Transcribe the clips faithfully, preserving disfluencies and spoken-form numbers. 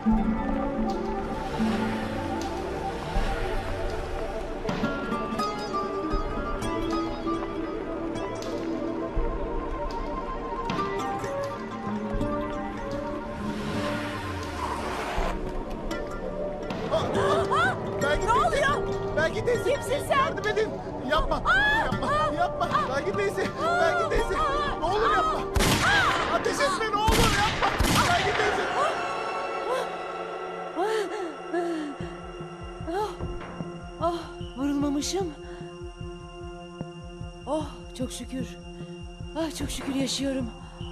Belki Ne oluyor? Belki teyze. Kimsin sen? Yardım edin. Yapma. Yapma. Yapma. Belki teyze. Belki teyze. Ne olur yapma. Ateş etme ne olur yapma. Belki teyze. Oh, vurulmamışım. Oh, çok şükür. Ah, çok şükür yaşıyorum.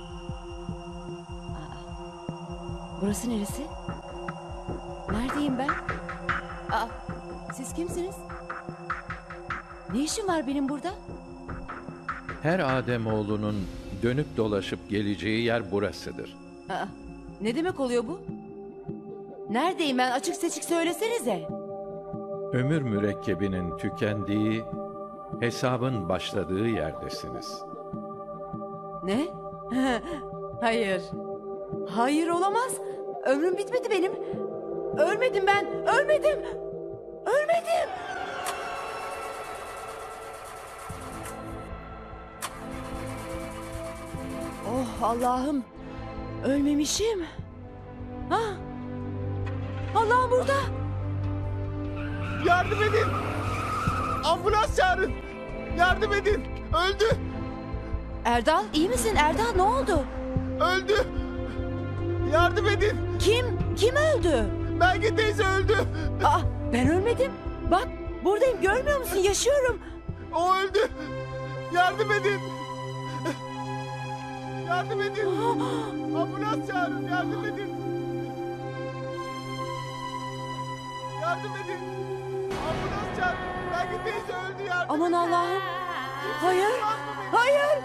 Aa, burası neresi? Neredeyim ben? Aa, siz kimsiniz? Ne işim var benim burada? Her Ademoğlunun dönüp dolaşıp geleceği yer burasıdır. Aa, ne demek oluyor bu? Neredeyim ben? Açık seçik söylesenize. Ömür mürekkebinin tükendiği, hesabın başladığı yerdesiniz. Ne? Hayır. Hayır olamaz. Ömrüm bitmedi benim. Ölmedim ben. Ölmedim. Ölmedim. Oh Allah'ım. Ölmemişim. Ha? Allah'ım burada. Yardım edin. Ambulans çağırın. Yardım edin. Öldü. Erdal iyi misin? Erdal ne oldu? Öldü. Yardım edin. Kim? Kim öldü? Belki teyze öldü. Aa, ben ölmedim. Bak buradayım görmüyor musun? Yaşıyorum. O öldü. Yardım edin. Yardım edin. Ambulans çağırın. Yardım edin. Yardım edin. Ambulans çağırın. Belki teyze öldü. Yardım Aman edin. Allah'ım. Hayır. Var mı benim? Hayır.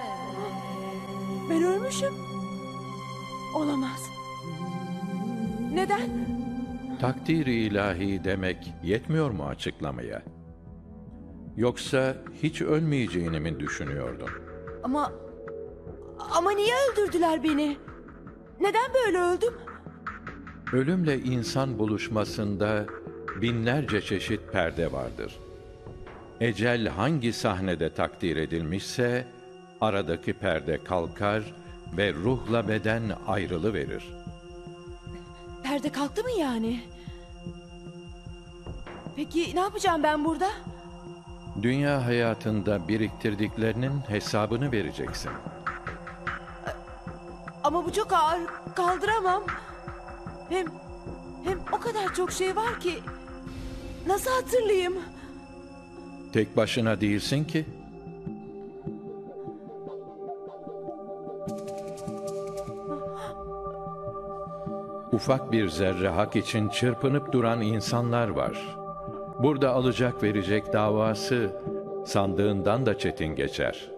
Ben ölmüşüm. Olamaz. Neden? Takdir-i ilahi demek yetmiyor mu açıklamaya? Yoksa hiç ölmeyeceğini mi düşünüyordun? Ama... Ama niye öldürdüler beni? Neden böyle öldüm? Ölümle insan buluşmasında binlerce çeşit perde vardır. Ecel hangi sahnede takdir edilmişse, aradaki perde kalkar ve ruhla beden ayrılıverir. Perde kalktı mı yani? Peki ne yapacağım ben burada? Dünya hayatında biriktirdiklerinin hesabını vereceksin. Ama bu çok ağır. Kaldıramam. Hem... Hem o kadar çok şey var ki... Nasıl hatırlayayım? Tek başına değilsin ki. Ufak bir zerre hak için çırpınıp duran insanlar var. Burada alacak verecek davası sandığından da çetin geçer.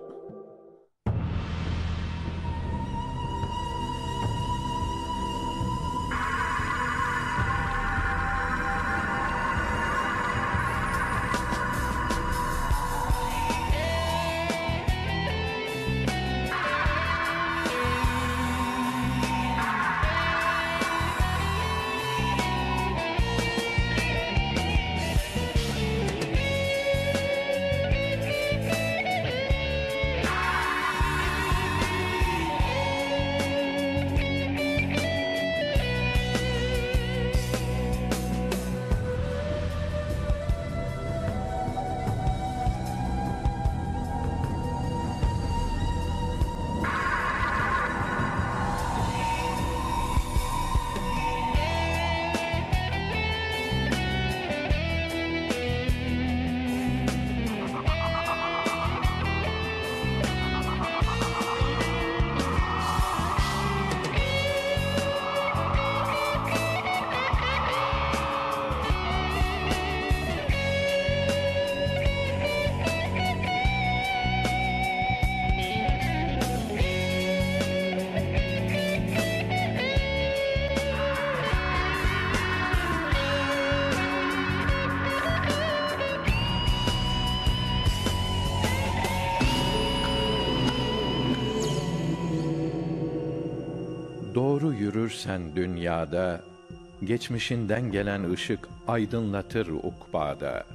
Doğru yürürsen dünyada geçmişinden gelen ışık aydınlatır ukbada.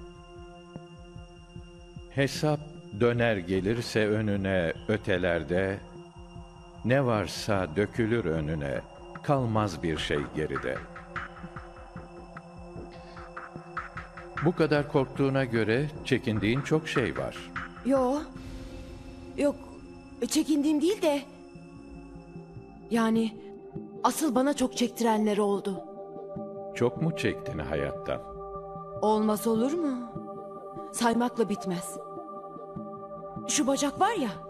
Hesap döner gelirse önüne ötelerde, ne varsa dökülür önüne, kalmaz bir şey geride. Bu kadar korktuğuna göre çekindiğin çok şey var. Yo. Yok. Çekindiğim değil de. Yani asıl bana çok çektirenler oldu. Çok mu çektin hayattan? Olmaz olur mu? Saymakla bitmez. Şu bacak var ya.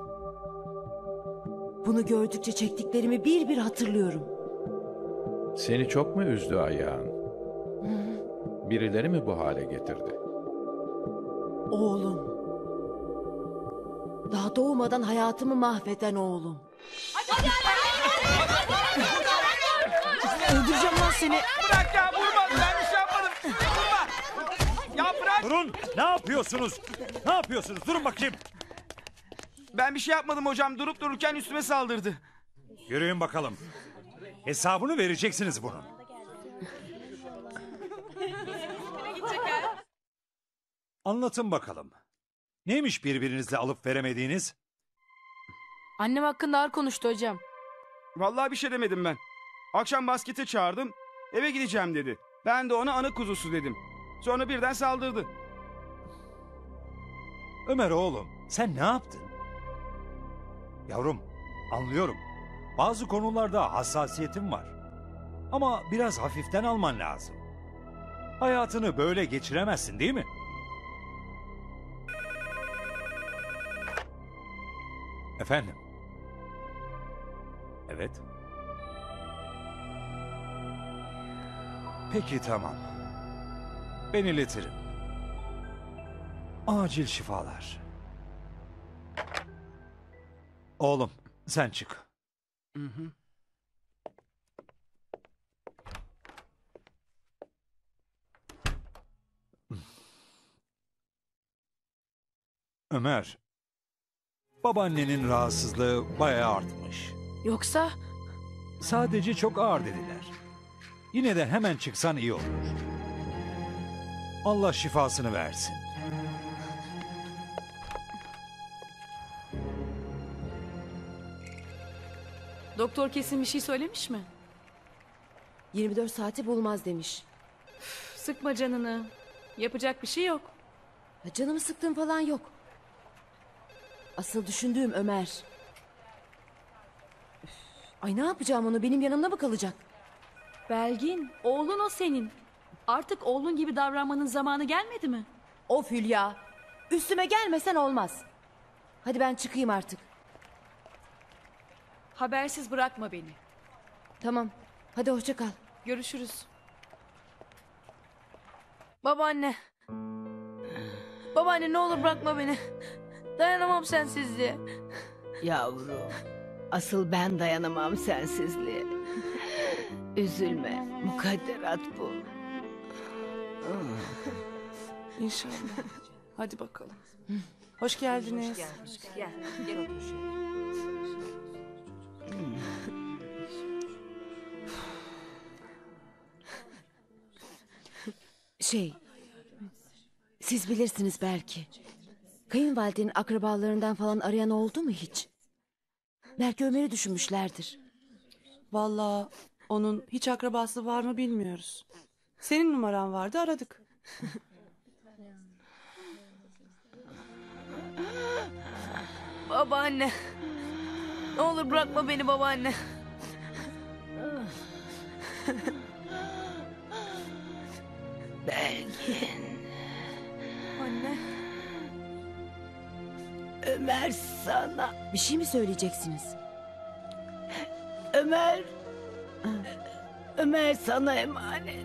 Bunu gördükçe çektiklerimi bir bir hatırlıyorum. Seni çok mu üzdü ayağın? Birileri mi bu hale getirdi? Oğlum. Daha doğmadan hayatımı mahveden oğlum. Öldüreceğim lan seni. Bırak ya, vurma, ben bir şey yapmadım. Vurma. Ya bırak. Durun! Ne yapıyorsunuz? Ne yapıyorsunuz? Durun bakayım. Ben bir şey yapmadım hocam, durup dururken üstüme saldırdı. Yürüyün bakalım. Hesabını vereceksiniz bunun. Anlatın bakalım. Neymiş birbirinizle alıp veremediğiniz? Annem hakkında ağır konuştu hocam. Vallahi bir şey demedim ben. Akşam baskete çağırdım, eve gideceğim dedi. Ben de ona ana kuzusu dedim. Sonra birden saldırdı. Ömer oğlum, sen ne yaptın? Yavrum, anlıyorum. Bazı konularda hassasiyetin var. Ama biraz hafiften alman lazım. Hayatını böyle geçiremezsin, değil mi? Efendim? Evet. Peki tamam. Ben iletirim. Acil şifalar. Oğlum sen çık. Hı hı. Ömer. Babaannenin rahatsızlığı bayağı artmış. Yoksa Sadece çok ağır dediler. Yine de hemen çıksan iyi olur. Allah şifasını versin. doktor kesin bir şey söylemiş mi? yirmi dört saati bulmaz demiş. Sıkma canını. Yapacak bir şey yok. Ya canımı sıktığım falan yok. Asıl düşündüğüm Ömer. Üf, ay ne yapacağım onu, benim yanımda mı kalacak? Belgin, oğlun o senin. Artık oğlun gibi davranmanın zamanı gelmedi mi? Of Hülya. Üstüme gelmesen olmaz. Hadi ben çıkayım artık. Habersiz bırakma beni. Tamam. Hadi hoşça kal. Görüşürüz. Babaanne. Babaanne ne olur bırakma beni. Dayanamam sensizliğe. Yavrum, asıl ben dayanamam sensizliğe. Üzülme, mukadderat bu. İnşallah. Hadi bakalım. Hoş geldiniz. Gel, gel otur şöyle. Şey, siz bilirsiniz belki. Kayınvalidenin akrabalarından falan arayan oldu mu hiç? Belki Ömer'i düşünmüşlerdir. Vallahi onun hiç akrabası var mı bilmiyoruz. Senin numaran vardı, aradık. Babaanne. Ne olur bırakma beni babaanne. Belgin, Anne. Ömer sana. Bir şey mi söyleyeceksiniz? Ömer, Ömer sana emanet.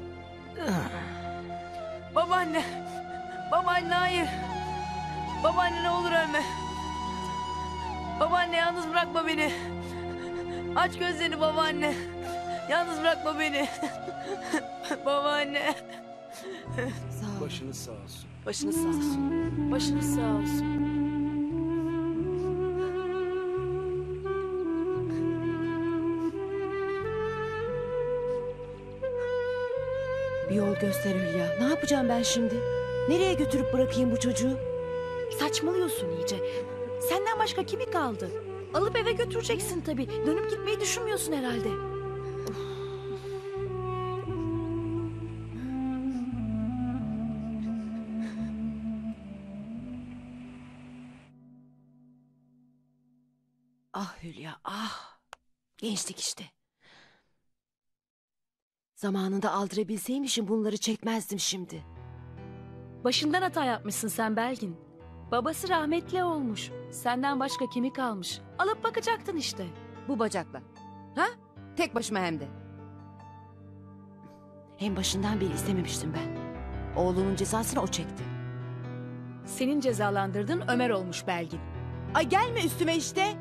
Babaanne. Babaanne hayır. Babaanne ne olur ölme. Babaanne yalnız bırakma beni. Aç gözlerini babaanne. Yalnız bırakma beni. Babaanne. Sağ ol. Başınız sağ olsun. Başınız sağ olsun. Başınız sağ olsun. Bir yol göster Hülya. Ne yapacağım ben şimdi? Nereye götürüp bırakayım bu çocuğu? Saçmalıyorsun iyice. Senden başka kimi kaldı? Alıp eve götüreceksin tabii. Dönüp gitmeyi düşünmüyorsun herhalde. Ah Hülya, ah. Gençlik işte. Zamanında aldırabilseymişim bunları çekmezdim şimdi. Başından hata yapmışsın sen Belgin. Babası rahmetli olmuş. Senden başka kimi kalmış? Alıp bakacaktın işte. Bu bacakla. Ha? Tek başıma hem de. Hem başından beri istememiştim ben. Oğlunun cezasını o çekti. Senin cezalandırdığın Ömer olmuş Belgin. Ay gelme üstüme işte.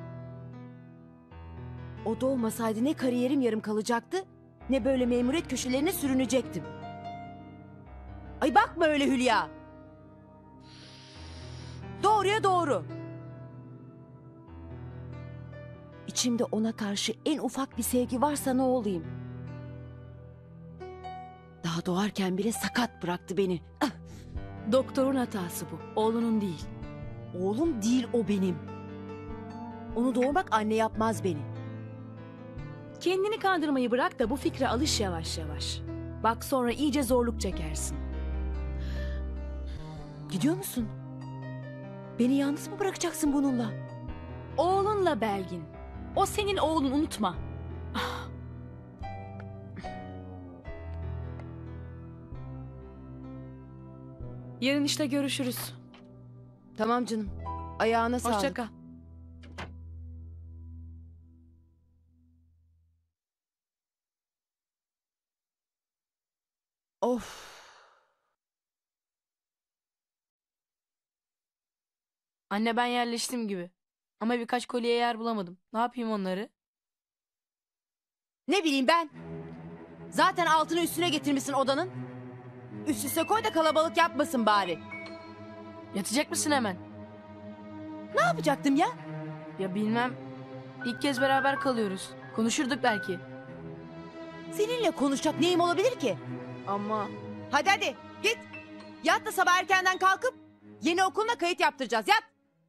O doğmasaydı ne kariyerim yarım kalacaktı, ne böyle memuriyet köşelerine sürünecektim. Ay bakma öyle Hülya. Doğruya doğru. İçimde ona karşı en ufak bir sevgi varsa ne olayım? Daha doğarken bile sakat bıraktı beni. Ah! Doktorun hatası bu. Oğlunun değil. Oğlum değil o benim. Onu doğurmak anne yapmaz beni. Kendini kandırmayı bırak da bu fikre alış yavaş yavaş. Bak sonra iyice zorluk çekersin. Gidiyor musun? Beni yalnız mı bırakacaksın bununla? Oğlunla Belgin. O senin oğlun, unutma. Ah. Yarın işte görüşürüz. Tamam canım. Ayağına sağlık. Hoşça kal. Of. Anne ben yerleştim gibi. Ama birkaç kolye yer bulamadım. Ne yapayım onları? Ne bileyim ben. Zaten altını üstüne getirmişsin odanın. Üst üste koy da kalabalık yapmasın bari. Yatacak mısın hemen? Ne yapacaktım ya? Ya bilmem. İlk kez beraber kalıyoruz. Konuşurduk belki. Seninle konuşacak neyim olabilir ki? Ama Hadi hadi git. Yat da sabah erkenden kalkıp yeni okuluna kayıt yaptıracağız. Yat.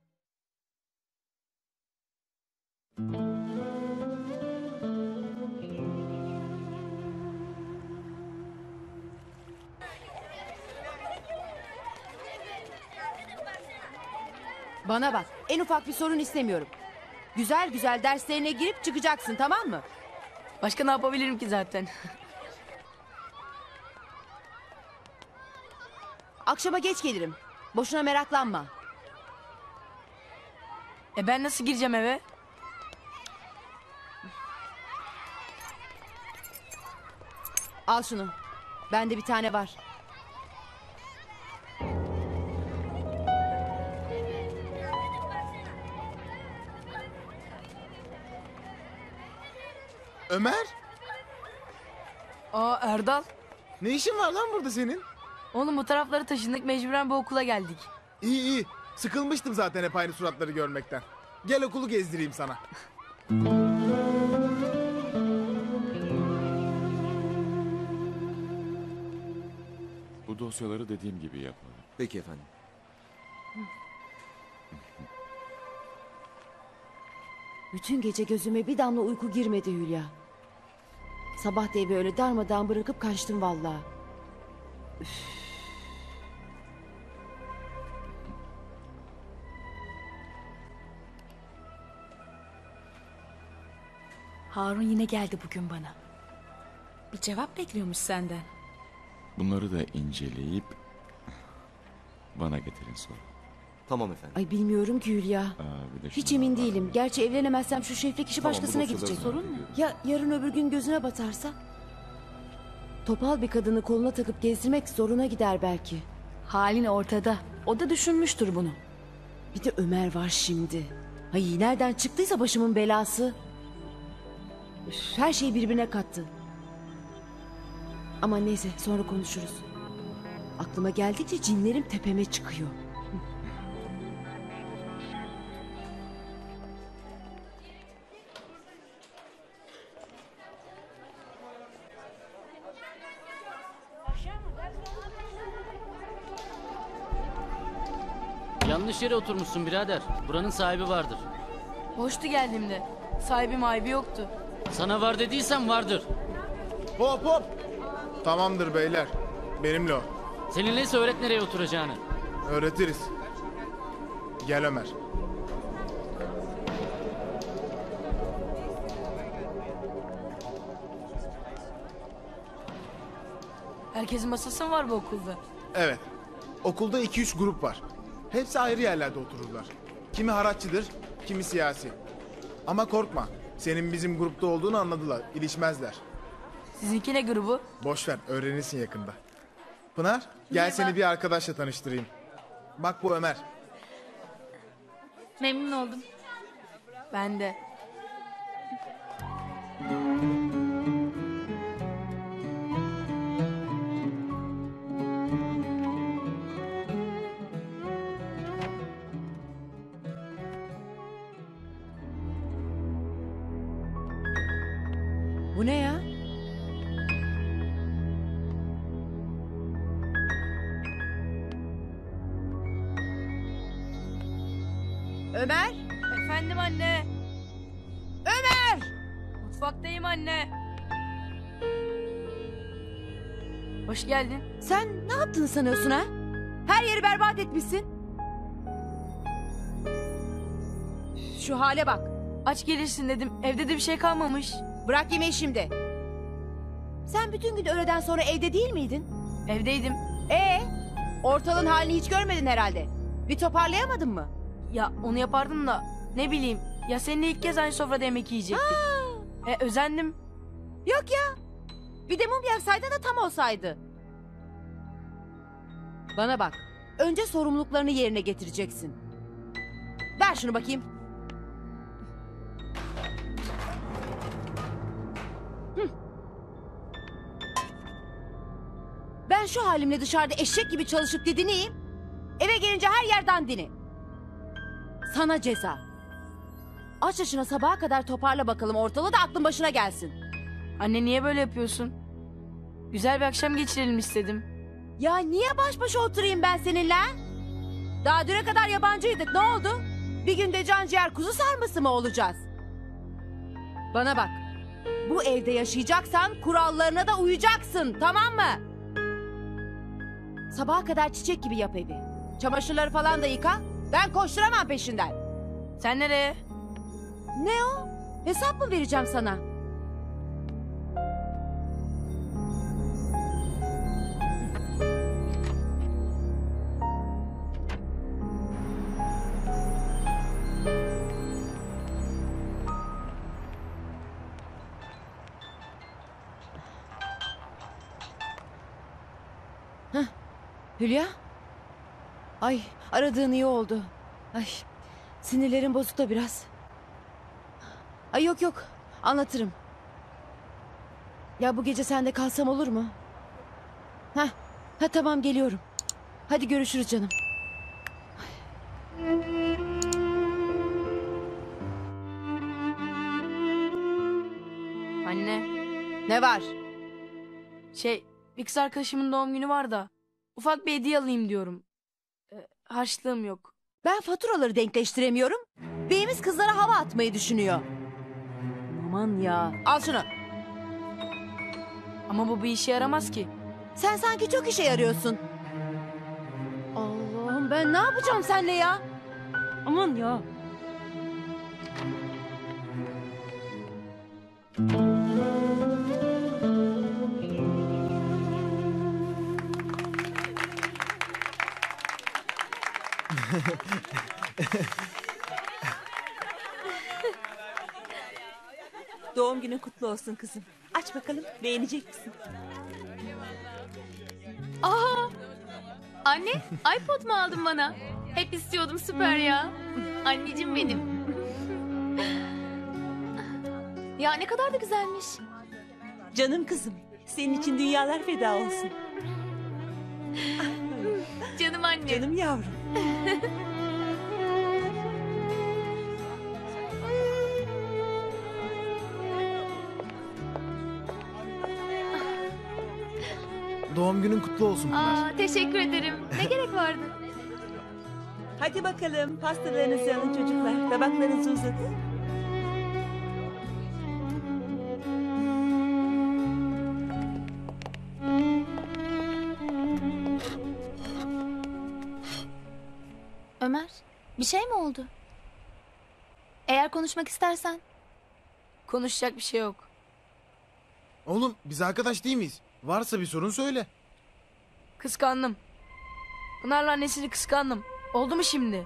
Bana bak, en ufak bir sorun istemiyorum. Güzel güzel derslerine girip çıkacaksın, tamam mı? başka ne yapabilirim ki zaten? Akşama geç gelirim. Boşuna meraklanma. E ben nasıl gireceğim eve? Al şunu. Bende bir tane var. Ömer, Aa Erdal. ne işin var lan burada senin? Oğlum bu taraflara taşındık, mecburen bu okula geldik. İyi iyi. Sıkılmıştım zaten hep aynı suratları görmekten. Gel okulu gezdireyim sana. Bu dosyaları dediğim gibi yapalım. Peki efendim. Bütün gece gözüme bir damla uyku girmedi Hülya. Sabah da evi öyle darmadağın bırakıp kaçtım vallahi. Üf. Harun yine geldi bugün bana. Bir cevap bekliyormuş senden. Bunları da inceleyip bana getirin sonra. Tamam efendim. Ay bilmiyorum ki Hülya. Aa, bir de Hiç şunlar emin var. değilim. Gerçi evlenemezsem şu Şefik işi Tamam, başkasına bu dosyaları gidecek. merak Sorun mu? ediyorum. Ya yarın öbür gün gözüne batarsa? Topal bir kadını koluna takıp gezdirmek zoruna gider belki. Halin ortada. O da düşünmüştür bunu. Bir de Ömer var şimdi. Ay nereden çıktıysa başımın belası. Üf, her şeyi birbirine kattı. Ama neyse sonra konuşuruz. Aklıma geldikçe cinlerim tepeme çıkıyor. Yanlış yere oturmuşsun birader. Buranın sahibi vardır. Boştu geldiğimde. Sahibi mahibi yoktu. Sana var dediysem vardır. Hop hop. Tamamdır beyler. Benimle o. Seninleyse öğret nereye oturacağını. Öğretiriz. Gel Ömer. Herkesin masası mı var bu okulda? Evet. Okulda iki üç grup var. Hepsi ayrı yerlerde otururlar. Kimi haraççıdır, kimi siyasi. Ama korkma. Senin bizim grupta olduğunu anladılar. İlişmezler. Sizinki ne grubu? Boş ver, öğrenirsin yakında. Pınar, gel seni bir arkadaşla tanıştırayım. Bak bu Ömer. Memnun oldum. Ben de. Bu ne ya? Ömer! Efendim anne. Ömer! Mutfaktayım anne. Hoş geldin. Sen ne yaptın sanıyorsun ha? Her yeri berbat etmişsin. Şu hale bak. Aç gelirsin dedim. Evde de bir şey kalmamış. Bırak yemeği şimdi. Sen bütün gün öğleden sonra evde değil miydin? Evdeydim. Ee, ortalığın halini hiç görmedin herhalde. Bir toparlayamadın mı? Ya onu yapardım da ne bileyim. Ya seninle ilk kez aynı sofrada yemek yiyecektik. E, özendim. Yok ya. Bir de mum yaksaydın da tam olsaydı. Bana bak. Önce sorumluluklarını yerine getireceksin. Ver şunu bakayım. Hı. Ben şu halimle dışarıda eşek gibi çalışıp didineyim. Eve gelince her yer dandini. Sana ceza. Aç yaşına sabaha kadar toparla bakalım ortalığı da aklın başına gelsin. Anne niye böyle yapıyorsun? Güzel bir akşam geçirelim istedim. Ya niye baş başa oturayım ben seninle? Daha düne kadar yabancıydık, ne oldu? Bir günde can ciğer kuzu sarması mı olacağız? Bana bak. Bu evde yaşayacaksan kurallarına da uyacaksın, tamam mı? Sabaha kadar çiçek gibi yap evi. Çamaşırları falan da yıka. Ben koşturamam peşinden. Sen nereye? Ne o? Hesap mı vereceğim sana? Heh, Hülya? Ay, aradığın iyi oldu. Ay, sinirlerim bozuk da biraz. Ay yok yok, anlatırım. Ya bu gece sende kalsam olur mu? Heh, ha tamam geliyorum. Hadi görüşürüz canım. Anne. Ne var? Şey, bir kız arkadaşımın doğum günü var da ufak bir hediye alayım diyorum. Ee, harçlığım yok. Ben faturaları denkleştiremiyorum. Beyimiz kızlara hava atmayı düşünüyor. Aman ya. Al şunu. Ama bu bir işe yaramaz ki. Sen sanki çok işe yarıyorsun. Allah'ım ben ne yapacağım seninle ya? Aman ya. Doğum günün kutlu olsun kızım. Aç bakalım, beğenecek misin? Aa! Anne, iPod mu aldın bana? Hep istiyordum, süper ya. Anneciğim benim. Ya ne kadar da güzelmiş. Canım kızım, senin için dünyalar feda olsun. Canım anne. Canım yavrum. Doğum günün kutlu olsun Pınar. Aa, teşekkür ederim. Ne gerek vardı? Hadi bakalım pastalarınızı alın çocuklar. Tabaklarınızı uzatın. Ömer, bir şey mi oldu? Eğer konuşmak istersen. Konuşacak bir şey yok. Oğlum biz arkadaş değil miyiz? Varsa bir sorun söyle. Kıskandım. Pınar'la annesini kıskandım. Oldu mu şimdi?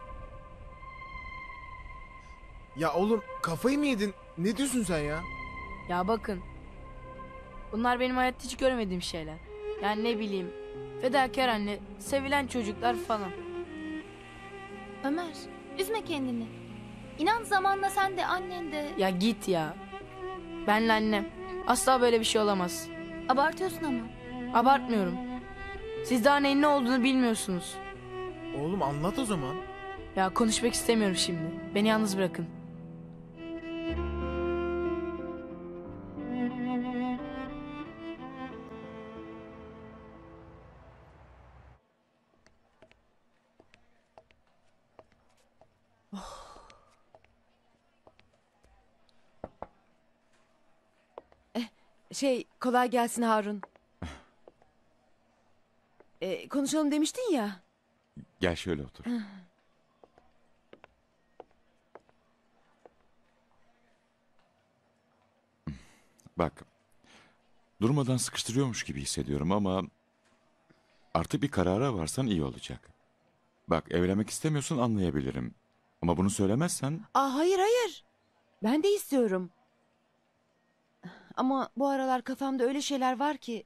Ya oğlum kafayı mı yedin? Ne diyorsun sen ya? Ya bakın. Bunlar benim hayatta hiç görmediğim şeyler. Yani ne bileyim. Fedakar anne, sevilen çocuklar falan. Ömer, üzme kendini. İnan zamanla sen de annen de... Ya git ya. Benle annem. Asla böyle bir şey olamaz. Abartıyorsun ama. Abartmıyorum. Siz daha neyin ne olduğunu bilmiyorsunuz. Oğlum anlat o zaman. Ya konuşmak istemiyorum şimdi. Beni yalnız bırakın. Şey kolay gelsin Harun. Ee, konuşalım demiştin ya. Gel şöyle otur. Bak, durmadan sıkıştırıyormuş gibi hissediyorum ama artık bir karara varsan iyi olacak. Bak, evlenmek istemiyorsun anlayabilirim. Ama bunu söylemezsen... Aa, hayır hayır. Ben de istiyorum. Ama bu aralar kafamda öyle şeyler var ki...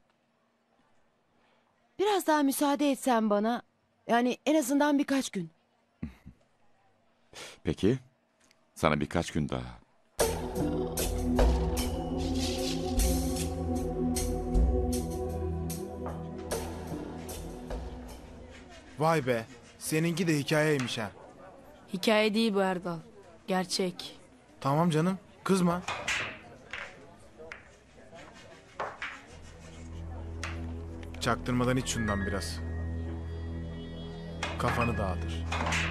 Biraz daha müsaade etsen bana. Yani en azından birkaç gün. Peki, sana birkaç gün daha. Vay be. Seninki de hikayeymiş ha. Hikaye değil bu Erdal. Gerçek. Tamam canım. Kızma. Çaktırmadan iç şundan biraz. Kafanı dağıtır.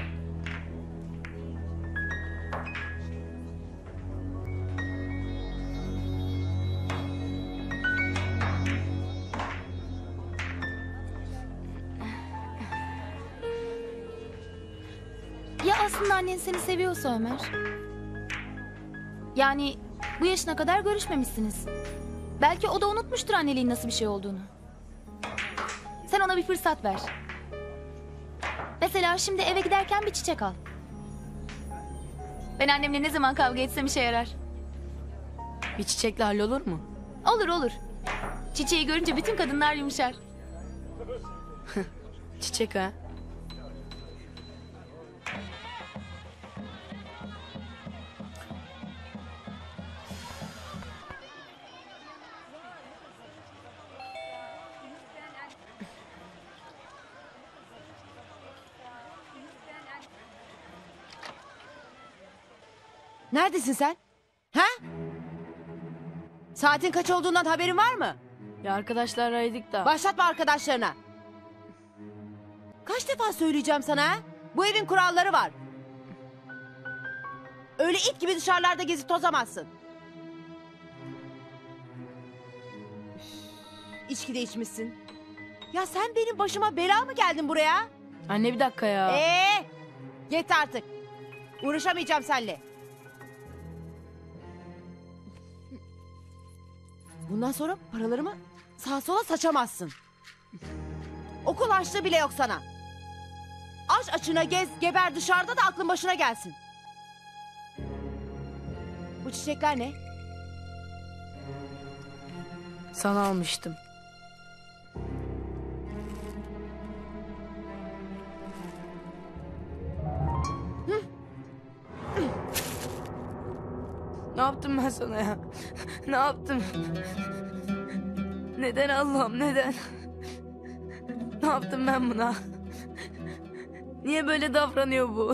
Ya aslında annen seni seviyorsa Ömer? Yani bu yaşına kadar görüşmemişsiniz. Belki o da unutmuştur anneliğin nasıl bir şey olduğunu. Sen ona bir fırsat ver. Mesela şimdi eve giderken bir çiçek al. Ben annemle ne zaman kavga etsem işe yarar. Bir çiçekle hallolur mu? Olur olur. Çiçeği görünce bütün kadınlar yumuşar. Çiçek ha? Neredesin sen? Ha? Saatin kaç olduğundan haberin var mı? Ya arkadaşlar araydık da. Başlatma arkadaşlarına. Kaç defa söyleyeceğim sana ha? Bu evin kuralları var. Öyle it gibi dışarılarda gezip tozamazsın. Üf, İçki de içmişsin. Ya sen benim başıma bela mı geldin buraya? Anne bir dakika ya. Ee, yeter artık. Uğraşamayacağım seninle. Bundan sonra paralarımı sağa sola saçamazsın. Okul harçlığı bile yok sana. Aç açına gez, geber dışarıda da aklın başına gelsin. Bu çiçekler ne? Sana almıştım. Hı? Ne yaptım ben sana ya? Ne yaptım? Neden Allah'ım neden? Ne yaptım ben buna? Niye böyle davranıyor bu?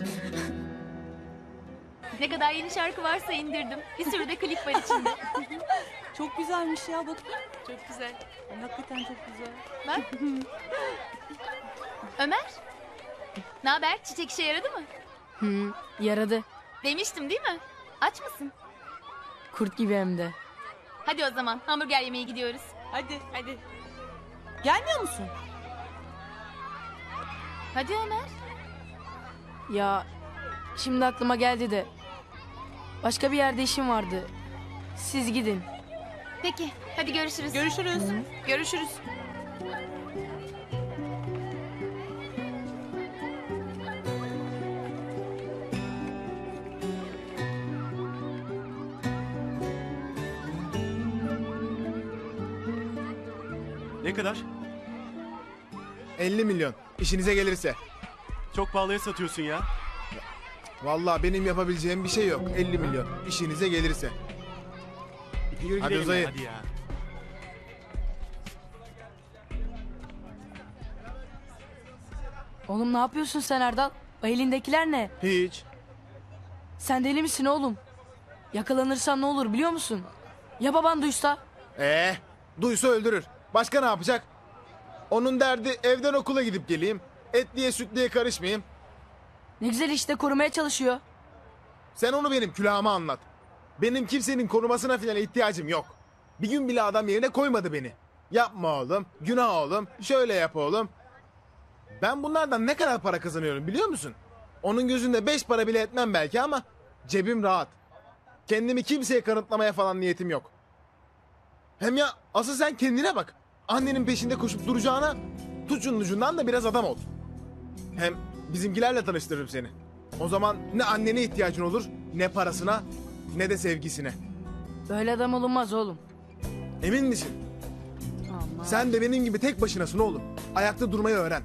Ne kadar yeni şarkı varsa indirdim. Bir sürü de klip var içinde. Çok güzelmiş ya bakın. Çok güzel. Hakikaten çok güzel. Bak. Ömer, Ne haber? Çiçek işe yaradı mı? Hı, yaradı. Demiştim değil mi? Aç mısın? Kurt gibi hem de. Hadi o zaman hamburger yemeye gidiyoruz. Hadi hadi. Gelmiyor musun? Hadi Ömer. Ya şimdi aklıma geldi de. Başka bir yerde işim vardı. Siz gidin. Peki hadi görüşürüz. Görüşürüz. Görüşürüz. Ne kadar? elli milyon. İşinize gelirse. Çok pahalıya satıyorsun ya. Vallahi benim yapabileceğim bir şey yok. elli milyon. İşinize gelirse. Yürü Hadi gidelim uzayın. ya, hadi ya. Oğlum ne yapıyorsun sen Erdal? O elindekiler ne? Hiç. Sen deli misin oğlum? Yakalanırsan ne olur biliyor musun? Ya baban duysa? Ee, duysa öldürür. Başka ne yapacak? Onun derdi evden okula gidip geleyim. Etliye sütliye karışmayayım. Ne güzel işte korumaya çalışıyor. Sen onu benim külahıma anlat. Benim kimsenin korumasına falan ihtiyacım yok. Bir gün bile adam yerine koymadı beni. Yapma oğlum, günah oğlum, şöyle yap oğlum. Ben bunlardan ne kadar para kazanıyorum biliyor musun? Onun gözünde beş para bile etmem belki ama cebim rahat. Kendimi kimseye kanıtlamaya falan niyetim yok. Hem ya asıl sen kendine bak. Annenin peşinde koşup duracağına tut şunun ucundan da biraz adam ol. Hem bizimkilerle tanıştırırım seni. O zaman ne annene ihtiyacın olur, ne parasına, ne de sevgisine. Böyle adam olunmaz oğlum. Emin misin? Aman. Sen de benim gibi tek başınasın oğlum. Ayakta durmayı öğren.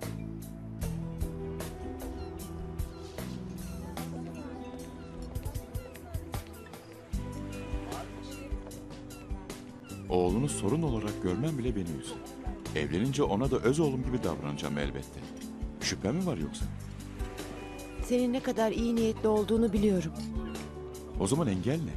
Oğlunu sorun olarak görmem bile beni üzdü. Evlenince ona da öz oğlum gibi davranacağım elbette. Şüphe mi var yoksa? Senin ne kadar iyi niyetli olduğunu biliyorum. O zaman engel ne?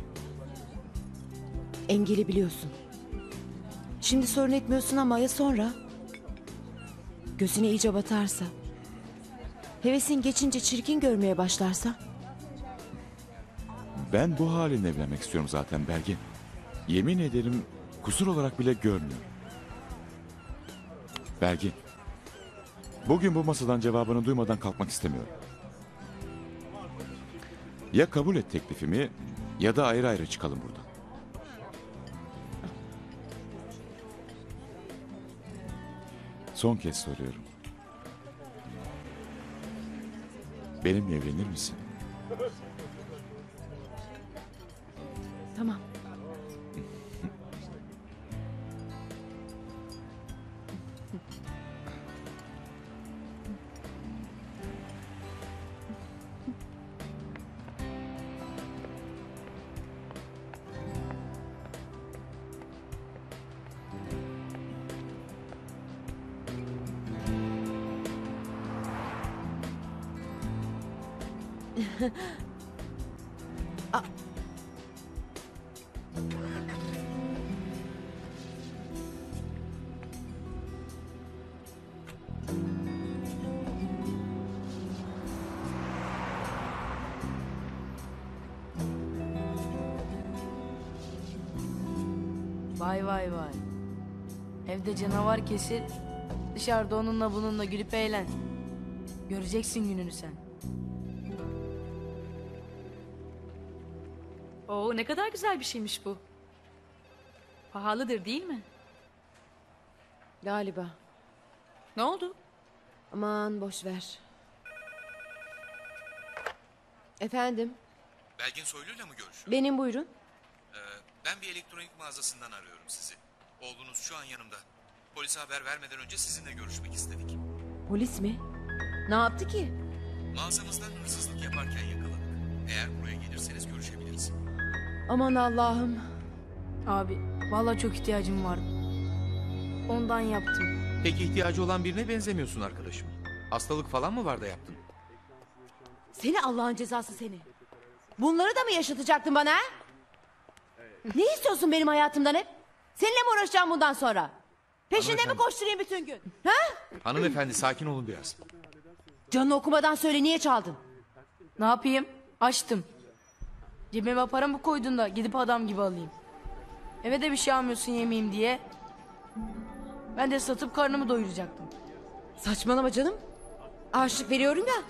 Engeli biliyorsun. Şimdi sorun etmiyorsun ama ya sonra? Gözüne iyice batarsa? Hevesin geçince çirkin görmeye başlarsa? Ben bu halinle evlenmek istiyorum zaten Belgin. Yemin ederim kusur olarak bile görmüyorum. Belgin. Bugün bu masadan cevabını duymadan kalkmak istemiyorum. Ya kabul et teklifimi ya da ayrı ayrı çıkalım buradan. Son kez soruyorum. Benimle evlenir misin? Tamam. A- Vay vay vay. Evde canavar kesil, dışarıda onunla bununla gülüp eğlen. Göreceksin gününü sen. Oo ne kadar güzel bir şeymiş bu. Pahalıdır değil mi? Galiba. Ne oldu? Aman boş ver. Efendim, Belgin Soylu'yla mı görüşüyor? benim buyurun. Ee, ben bir elektronik mağazasından arıyorum sizi. Oğlunuz şu an yanımda. Polise haber vermeden önce sizinle görüşmek istedik. Polis mi? Ne yaptı ki? Mağazamızdan hırsızlık yaparken yakaladık. Eğer buraya gelirseniz görüşebiliriz. Aman Allah'ım. Abi vallahi çok ihtiyacım vardı. Ondan yaptım. Peki ihtiyacı olan birine benzemiyorsun arkadaşım. Hastalık falan mı var da yaptın? Seni Allah'ın cezası seni. Bunları da mı yaşatacaktın bana ha? Ne istiyorsun benim hayatımdan hep? Seninle mi uğraşacağım bundan sonra? Peşinde mi Hanımefendi. koşturayım bütün gün? Ha? Hanımefendi sakin olun biraz. Canını okumadan söyle, niye çaldın? Ne yapayım? Açtım. Cebime para mı koydun da gidip adam gibi alayım? Eve de bir şey almıyorsun yemeyeyim diye. Ben de satıp karnımı doyuracaktım. Saçmalama canım. Harçlık veriyorum ya.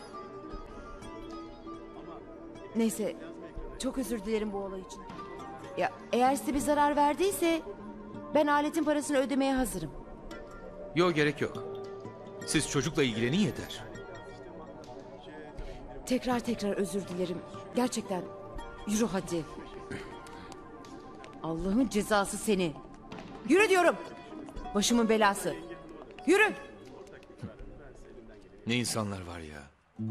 Neyse, çok özür dilerim bu olay için. Ya eğer size bir zarar verdiyse ben aletin parasını ödemeye hazırım. Yok, gerek yok. Siz çocukla ilgilenin yeter. Tekrar tekrar özür dilerim. Gerçekten. Yürü hadi. Allah'ın cezası seni. Yürü diyorum. Başımın belası. Yürü. Ne insanlar var ya.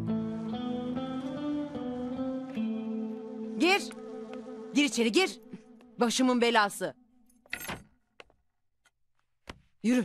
Gir. Gir içeri, gir. Başımın belası. Yürü.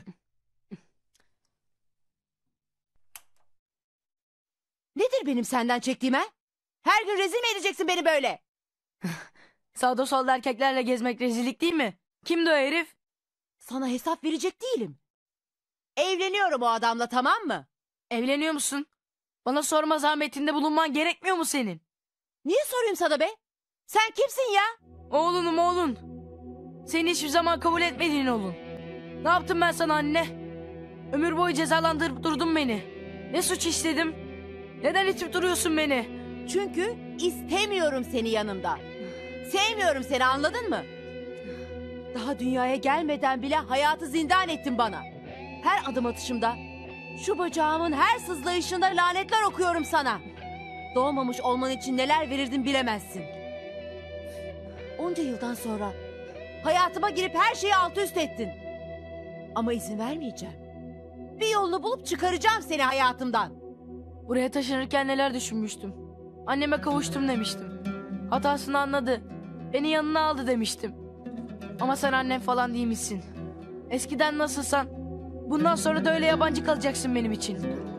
Nedir benim senden çektiğim ha? Her gün rezil mi edeceksin beni böyle? Sağda solda erkeklerle gezmek rezillik değil mi? Kimdi o herif? Sana hesap verecek değilim. Evleniyorum o adamla, tamam mı? Evleniyor musun? Bana sorma zahmetinde bulunman gerekmiyor mu senin? Niye sorayım sana be? Sen kimsin ya? Oğlunum oğlun. Seni hiçbir zaman kabul etmediğin oğlun. Ne yaptım ben sana anne? Ömür boyu cezalandırıp durdun beni. Ne suç işledim? Neden itip duruyorsun beni? Çünkü istemiyorum seni yanımda. Sevmiyorum seni, anladın mı? Daha dünyaya gelmeden bile hayatı zindan ettin bana. Her adım atışımda, şu bacağımın her sızlayışında lanetler okuyorum sana. Doğmamış olman için neler verirdim bilemezsin. Onca yıldan sonra hayatıma girip her şeyi alt üst ettin. Ama izin vermeyeceğim. Bir yolunu bulup çıkaracağım seni hayatımdan. Buraya taşınırken neler düşünmüştüm. Anneme kavuştum demiştim. Hatasını anladı. Beni yanına aldı demiştim. Ama sen annem falan değil misin? Eskiden nasılsan bundan sonra da öyle yabancı kalacaksın benim için.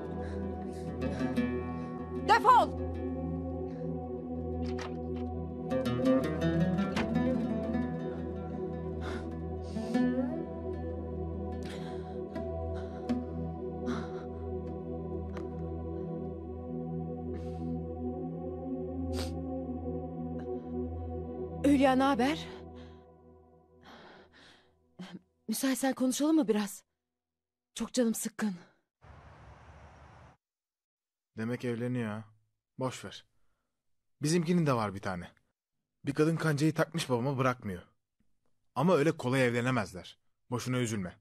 Defol! Hülya, ne haber? Müsaitsen konuşalım mı biraz? Çok canım sıkkın. Demek evleniyor ha. Boş ver. Bizimkinin de var bir tane. Bir kadın kancayı takmış babama, bırakmıyor. Ama öyle kolay evlenemezler. Boşuna üzülme.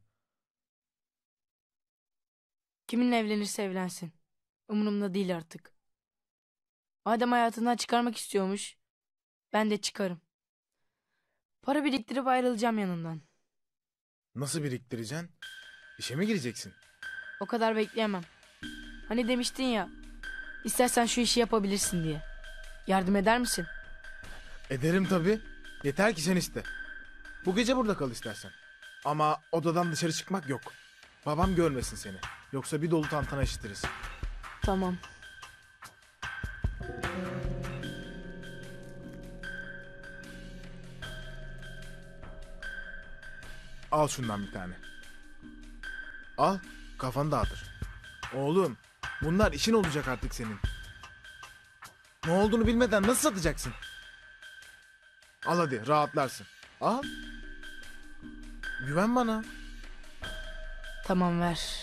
Kiminle evlenirse evlensin. Umurumda değil artık. Madem hayatından çıkarmak istiyormuş, ben de çıkarım. Para biriktirip ayrılacağım yanından. Nasıl biriktireceksin? İşe mi gireceksin? O kadar bekleyemem. Hani demiştin ya, istersen şu işi yapabilirsin diye. Yardım eder misin? Ederim tabii. Yeter ki sen iste. Bu gece burada kal istersen. Ama odadan dışarı çıkmak yok. Babam görmesin seni. Yoksa bir dolu tantana işitiriz. Tamam. Al şundan bir tane. Al, kafanı dağıtır. Oğlum, bunlar işin olacak artık senin. Ne olduğunu bilmeden nasıl satacaksın? Al hadi, rahatlarsın. Al. Güven bana. Tamam, ver.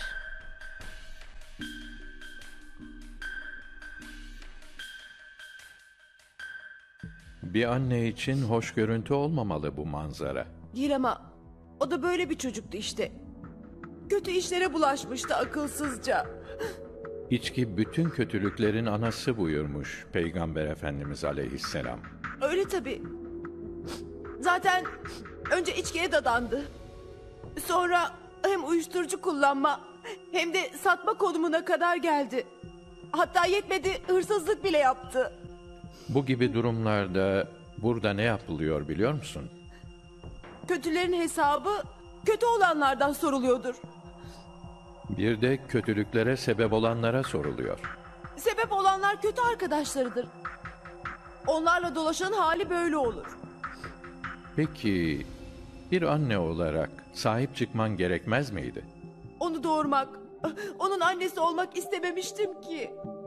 Bir anne için hoş görüntü olmamalı bu manzara. Değil ama o da böyle bir çocuktu işte. Kötü işlere bulaşmıştı akılsızca. İçki bütün kötülüklerin anası buyurmuş Peygamber Efendimiz Aleyhisselam. Öyle tabii. Zaten önce içkiye dadandı. Sonra hem uyuşturucu kullanma hem de satma konumuna kadar geldi. Hatta yetmedi, hırsızlık bile yaptı. Bu gibi durumlarda burada ne yapılıyor biliyor musun? Kötülerin hesabı kötü olanlardan soruluyordur. Bir de kötülüklere sebep olanlara soruluyor. Sebep olanlar kötü arkadaşlarıdır. Onlarla dolaşan hali böyle olur. Peki bir anne olarak sahip çıkman gerekmez miydi? Onu doğurmak, onun annesi olmak istememiştim ki.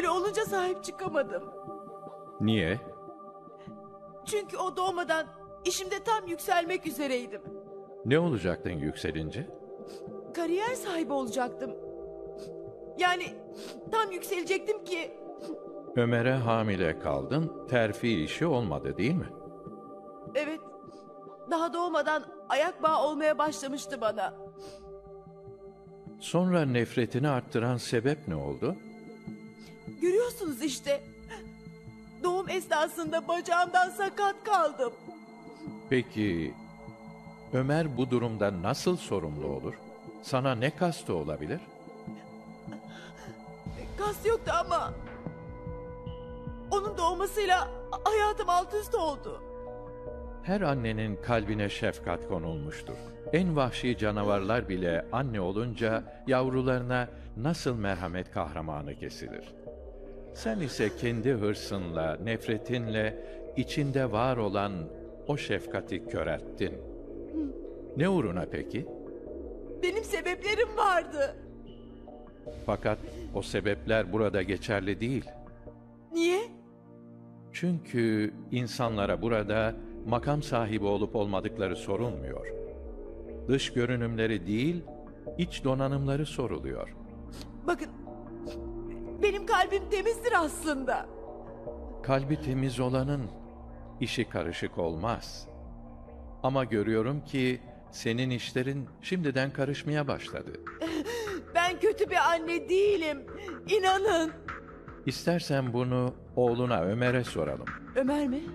Öyle olunca sahip çıkamadım. Niye? Çünkü o doğmadan işimde tam yükselmek üzereydim. Ne olacaktın yükselince? Kariyer sahibi olacaktım. Yani tam yükselecektim ki... Ömer'e hamile kaldın, terfi işi olmadı değil mi? Evet, daha doğmadan ayak bağı olmaya başlamıştı bana. Sonra nefretini arttıran sebep ne oldu? Görüyorsunuz işte. Doğum esnasında bacağımdan sakat kaldım. Peki Ömer bu durumda nasıl sorumlu olur? Sana ne kastı olabilir? Kas yoktu ama... Onun doğmasıyla hayatım alt üst oldu. Her annenin kalbine şefkat konulmuştur. En vahşi canavarlar bile anne olunca yavrularına nasıl merhamet kahramanı kesilir. Sen ise kendi hırsınla, nefretinle içinde var olan o şefkati körelttin. Ne uğruna peki? Benim sebeplerim vardı. Fakat o sebepler burada geçerli değil. Niye? Çünkü insanlara burada makam sahibi olup olmadıkları sorulmuyor. Dış görünümleri değil, iç donanımları soruluyor. Bakın, benim kalbim temizdir aslında. Kalbi temiz olanın işi karışık olmaz. Ama görüyorum ki senin işlerin şimdiden karışmaya başladı. Ben kötü bir anne değilim. İnanın. İstersen bunu oğluna Ömer'e soralım. Ömer mi?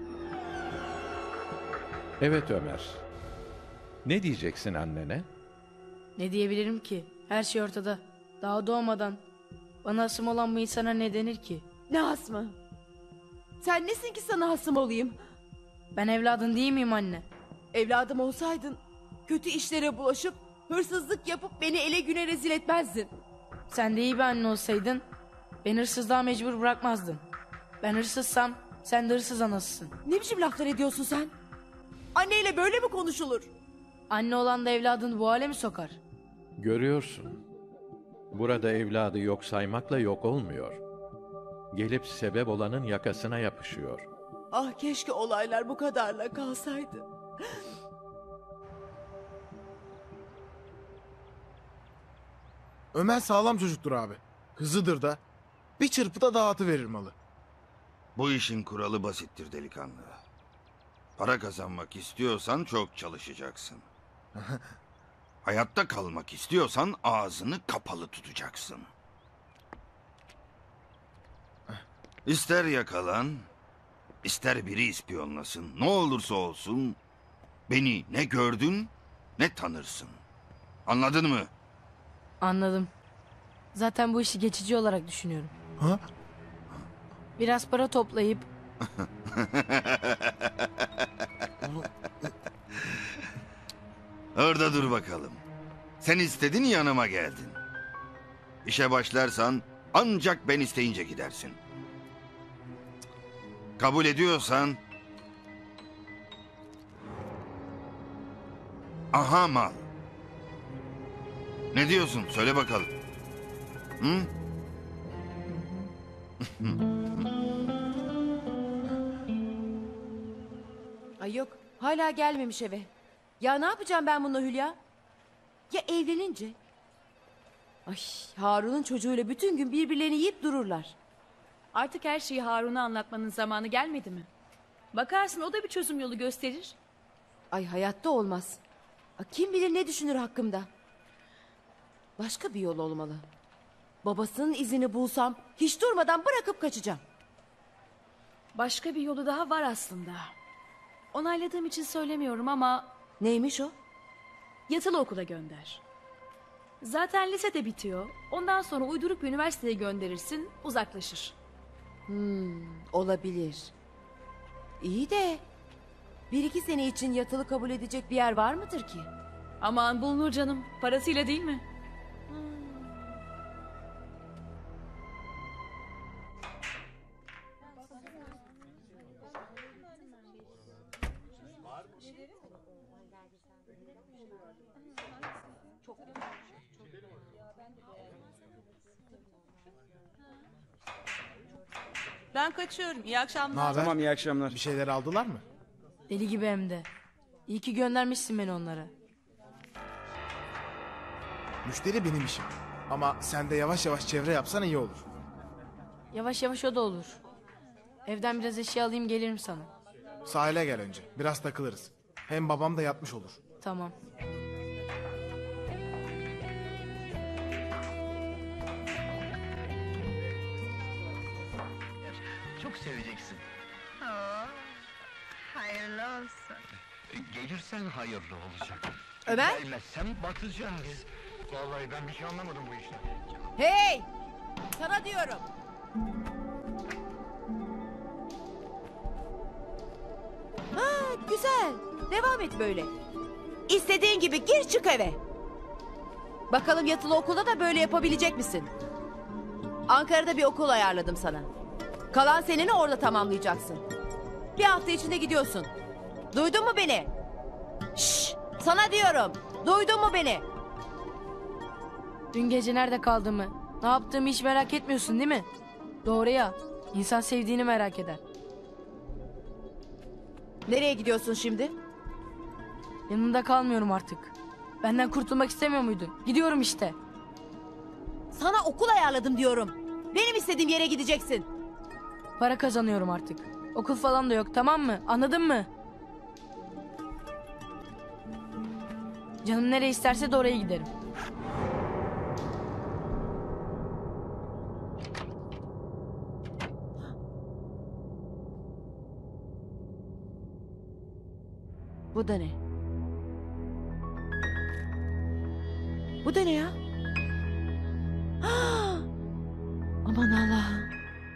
Evet Ömer. Ne diyeceksin annene? Ne diyebilirim ki? Her şey ortada. Daha doğmadan bana hasım olan bu insana ne denir ki? Ne hasmı? Sen nesin ki sana hasım olayım? Ben evladın değil miyim anne? Evladım olsaydın kötü işlere bulaşıp hırsızlık yapıp beni ele güne rezil etmezdin. Sen de iyi bir anne olsaydın beni hırsızlığa mecbur bırakmazdın. Ben hırsızsam sen de hırsız anasısın. Ne biçim laflar ediyorsun sen? Anneyle böyle mi konuşulur? Anne olan da evladını bu hale mi sokar? Görüyorsun. Burada evladı yok saymakla yok olmuyor. Gelip sebep olanın yakasına yapışıyor. Ah keşke olaylar bu kadarla kalsaydı. Ömer sağlam çocuktur abi. Hızlıdır da. Bir çırpıda dağıtıverir malı. Bu işin kuralı basittir delikanlı. Para kazanmak istiyorsan çok çalışacaksın. Hayatta kalmak istiyorsan ağzını kapalı tutacaksın. İster yakalan, ister biri ispiyonlasın. Ne olursa olsun beni ne gördün ne tanırsın. Anladın mı? Anladım. Zaten bu işi geçici olarak düşünüyorum. Ha? Biraz para toplayıp Orada dur bakalım. Sen istedin, yanıma geldin. İşe başlarsan ancak ben isteyince gidersin. Kabul ediyorsan... Aha mal. Ne diyorsun? Söyle bakalım. Hı? Ay yok, hala gelmemiş eve. Ya ne yapacağım ben bununla Hülya? Ya evlenince? Ay Harun'un çocuğuyla bütün gün birbirlerini yiyip dururlar. Artık her şeyi Harun'a anlatmanın zamanı gelmedi mi? Bakarsın o da bir çözüm yolu gösterir. Ay hayatta olmaz. Ay, kim bilir ne düşünür hakkımda. Başka bir yol olmalı. Babasının izini bulsam hiç durmadan bırakıp kaçacağım. Başka bir yolu daha var aslında. Onayladığım için söylemiyorum ama... Neymiş o? Yatılı okula gönder. Zaten lisede bitiyor. Ondan sonra uyduruk bir üniversiteye gönderirsin, uzaklaşır. Hmm, olabilir. İyi de... Bir iki sene için yatılı kabul edecek bir yer var mıdır ki? Aman bulunur canım. Parasıyla değil mi? Ben kaçıyorum. İyi Ne akşamlar. haber? Tamam, iyi akşamlar. Bir şeyler aldılar mı? Deli gibi hem de. İyi ki göndermişsin beni onlara. Müşteri benim işim. Ama sen de yavaş yavaş çevre yapsan iyi olur. Yavaş yavaş o da olur. Evden biraz eşya alayım gelirim sana. Sahile gel önce. Biraz takılırız. Hem babam da yatmış olur. Tamam. Çok seveceksin. Hayırlı olsun. Gelirsen hayırlı olacak. Ömer? Gelmezsem batacağız. Vallahi ben bir şey anlamadım bu işten. Hey! Sana diyorum. Ha, güzel. Devam et böyle. İstediğin gibi gir çık eve. Bakalım yatılı okulda da böyle yapabilecek misin? Ankara'da bir okul ayarladım sana. Kalan seneni orada tamamlayacaksın. Bir hafta içinde gidiyorsun. Duydun mu beni? Şşş, sana diyorum. Duydun mu beni? Dün gece nerede kaldığımı, ne yaptığımı hiç merak etmiyorsun değil mi? Doğru ya. İnsan sevdiğini merak eder. Nereye gidiyorsun şimdi? Yanında kalmıyorum artık. Benden kurtulmak istemiyor muydun? Gidiyorum işte. Sana okul ayarladım diyorum. Benim istediğim yere gideceksin. Para kazanıyorum artık. Okul falan da yok, tamam mı? Anladın mı? Canım nereye isterse de oraya giderim. Bu da ne? Bu da ne ya? Ah! Aman Allah'ım.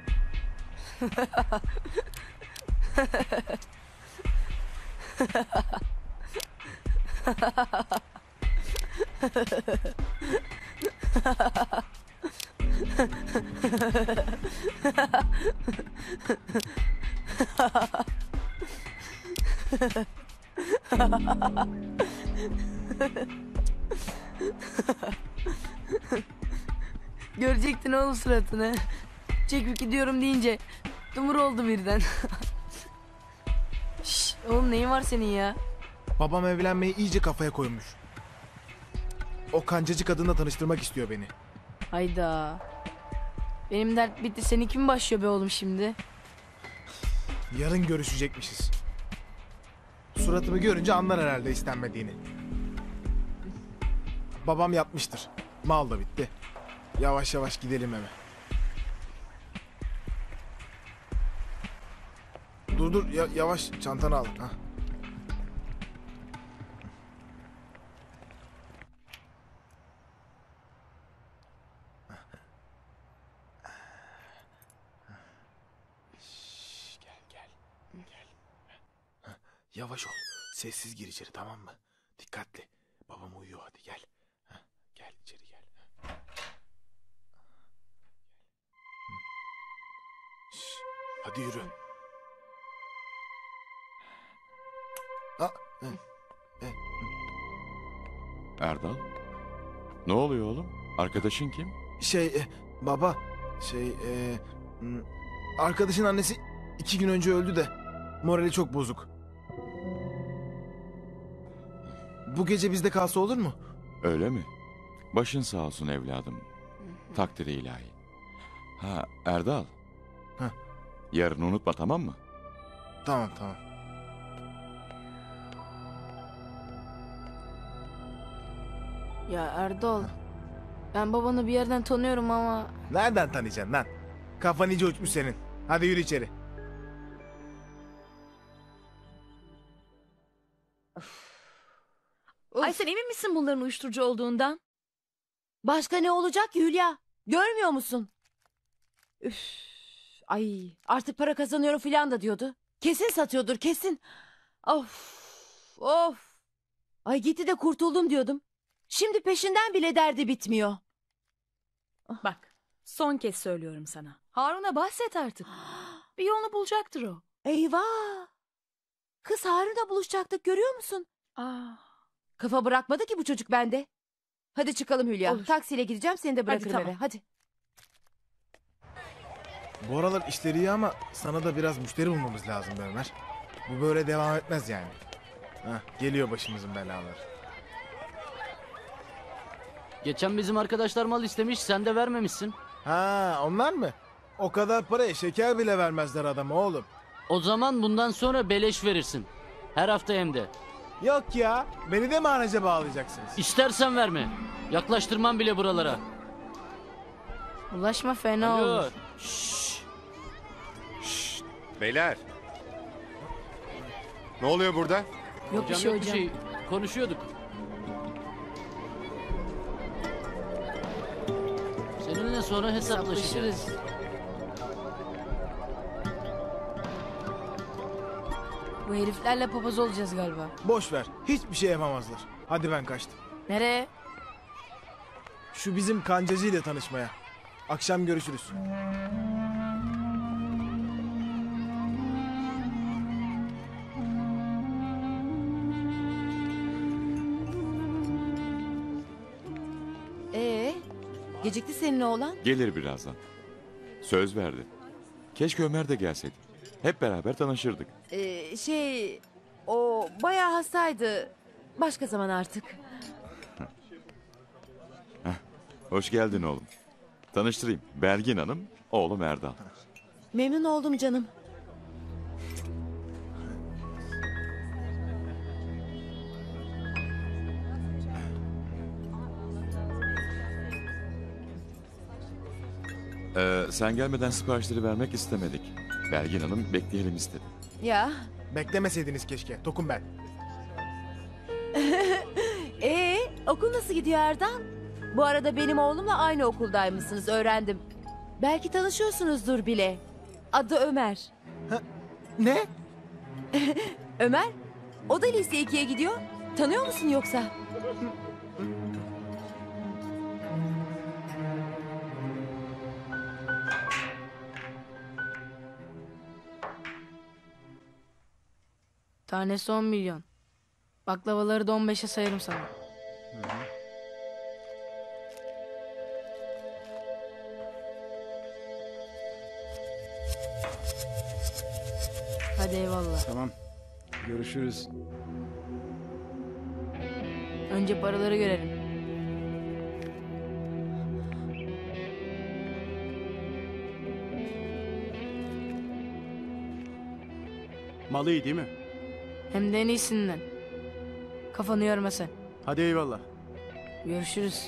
Görecektin oğlum suratını. Çekip gidiyorum deyince dumur oldu birden. Şşş, oğlum neyin var senin ya? Babam evlenmeyi iyice kafaya koymuş. O kancacı kadınla tanıştırmak istiyor beni. Hayda. Benim dert bitti. Senin kim başlıyor be oğlum şimdi? Yarın görüşecekmişiz. Suratımı görünce anlar herhalde istenmediğini. Babam yatmıştır. Mal da bitti. Yavaş yavaş gidelim eve. Dur dur ya- yavaş çantanı al. Ha. Şş, gel gel. Gel. Ha, yavaş ol. Sessiz gir içeri, tamam mı? Dikkatli. Babam uyuyor, hadi gel. Ha, gel içeri gel. Ha. Şş, hadi yürü. Ha, hı, hı. Erdal? Ne oluyor oğlum? Arkadaşın kim? Şey e, baba şey e, m, arkadaşın annesi iki gün önce öldü de morali çok bozuk. Bu gece bizde kalsa olur mu? Öyle mi? Başın sağ olsun evladım. Takdiri ilahi. Ha Erdal. Heh. Yarın unutma, tamam mı? Tamam tamam. Ya Erdal. Ben babanı bir yerden tanıyorum ama... Nereden tanıyacaksın lan? Kafan iyice uçmuş senin. Hadi yürü içeri. Ay sen emin misin bunların uyuşturucu olduğundan? Başka ne olacak ki Hülya? Görmüyor musun? Üf. Ay artık para kazanıyorum filan da diyordu. Kesin satıyordur kesin. Of. Of. Ay gitti de kurtuldum diyordum. Şimdi peşinden bile derdi bitmiyor. Bak son kez söylüyorum sana. Harun'a bahset artık. Bir yolunu bulacaktır o. Eyvah. Kız Harun'la buluşacaktık, görüyor musun? Aa. Kafa bırakmadı ki bu çocuk bende. Hadi çıkalım Hülya. Olur. Taksiyle gideceğim, seni de bırakırım tamam. eve. Hadi. Bu aralar işleri iyi ama sana da biraz müşteri bulmamız lazım be Ömer. Bu böyle devam etmez yani. Hah, geliyor başımızın belaları. Geçen bizim arkadaşlar mal istemiş, sen de vermemişsin. Ha, onlar mı? O kadar paraya şeker bile vermezler adama oğlum. O zaman bundan sonra beleş verirsin. Her hafta hem de. Yok ya, beni de mi haraca bağlayacaksınız? İstersen verme. Yaklaştırmam bile buralara. Ulaşma fena Alo. olur. Beyler. Ne oluyor burada? Yok bir Hocam şey yok bir hocam. şey. Konuşuyorduk. Seninle sonra hesaplaşacağız. Hesaplaşırız. Bu heriflerle papaz olacağız galiba. Boş ver, hiçbir şey yapamazlar. Hadi ben kaçtım. Nereye? Şu bizim kancacı ile tanışmaya. Akşam görüşürüz. Ee, gecikti senin oğlan. Gelir birazdan. Söz verdi. Keşke Ömer de gelseydi. Hep beraber tanışırdık. Ee, şey, o bayağı hastaydı. Başka zaman artık. Hoş geldin oğlum. Tanıştırayım. Belgin Hanım, oğlum Erdal. Memnun oldum canım. Ee, sen gelmeden siparişleri vermek istemedik. Belgin Hanım bekleyelim istedi. Ya, Beklemeseydiniz keşke, tokum ben. ee, okul nasıl gidiyor Erdal? Bu arada benim oğlumla aynı okuldaymışsınız, öğrendim. Belki tanışıyorsunuzdur bile. Adı Ömer. Ne? Ömer, o da lise ikiye gidiyor. Tanıyor musun yoksa? Tanesi on milyon. Baklavaları da on beşe sayarım sana. Hadi eyvallah. Tamam. Görüşürüz. Önce paraları görelim. Malı iyi değil mi? Hem de en iyisinden. Kafanı yorma sen. Hadi eyvallah. Görüşürüz.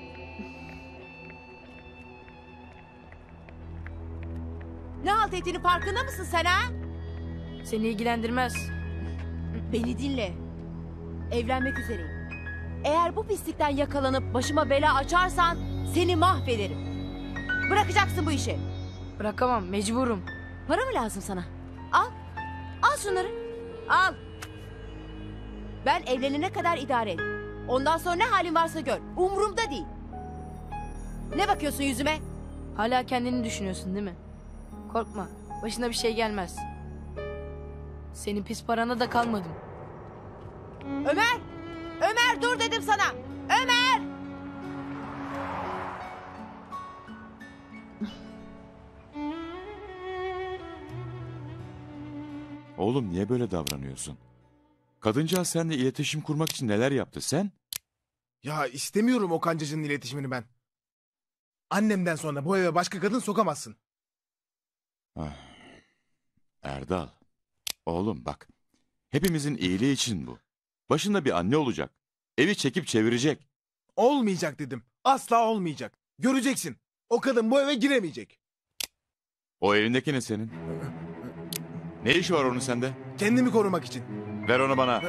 Ne halt ettiğini farkında mısın sen ha? Seni ilgilendirmez. Beni dinle. Evlenmek üzereyim. Eğer bu pislikten yakalanıp başıma bela açarsan seni mahvederim. Bırakacaksın bu işi. Bırakamam, mecburum. Para mı lazım sana? Al. Al şunları. Al. Ben evlenene kadar idare et. Ondan sonra ne halin varsa gör. Umurumda değil. Ne bakıyorsun yüzüme? Hala kendini düşünüyorsun değil mi? Korkma, başına bir şey gelmez. Senin pis parana da kalmadım. Ömer! Ömer dur dedim sana! Ömer! Oğlum niye böyle davranıyorsun? Kadıncağız seninle iletişim kurmak için neler yaptı sen? Ya istemiyorum o kancacının iletişimini ben. Annemden sonra bu eve başka kadın sokamazsın. Ah. Erdal. Oğlum bak. Hepimizin iyiliği için bu. Başında bir anne olacak. Evi çekip çevirecek. Olmayacak dedim. Asla olmayacak. Göreceksin. O kadın bu eve giremeyecek. O elindeki ne senin? Ne işi var onun sende? Kendimi korumak için. Ver onu bana.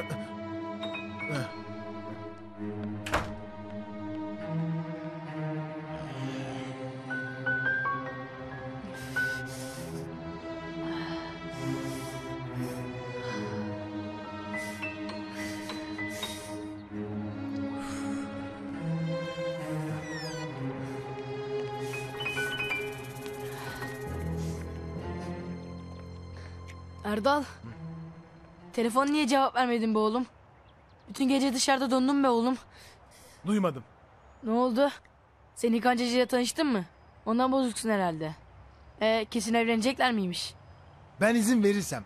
Erdal. Telefon niye cevap vermedin be oğlum? Bütün gece dışarıda dondun be oğlum. Duymadım. Ne oldu? Sen İlk Hancacı'yla tanıştın mı? Ondan bozuksun herhalde. Ee, kesin evlenecekler miymiş? Ben izin verirsem.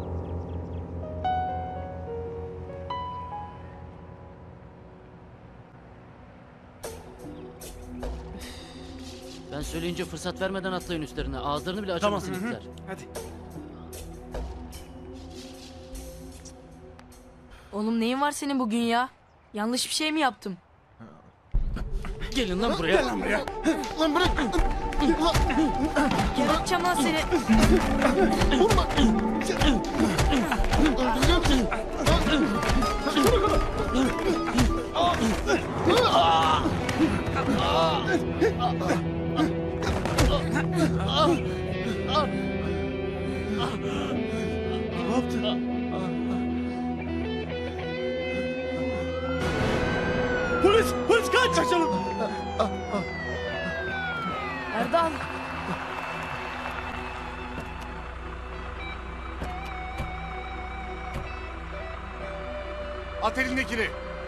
Ben söyleyince fırsat vermeden atlayın üstlerine. Ağızlarını bile Tamam. açamasın Hı hı. itler. Hadi. Oğlum neyin var senin bugün ya? Yanlış bir şey mi yaptım? Gelin lan buraya. Gel lan buraya. Lan bırak. Geberteceğim lan seni. Vurma. Öldüreceğim seni. Ne yaptın? Polis! Polis kaç! Kaçalım! Erdal. At elindekini.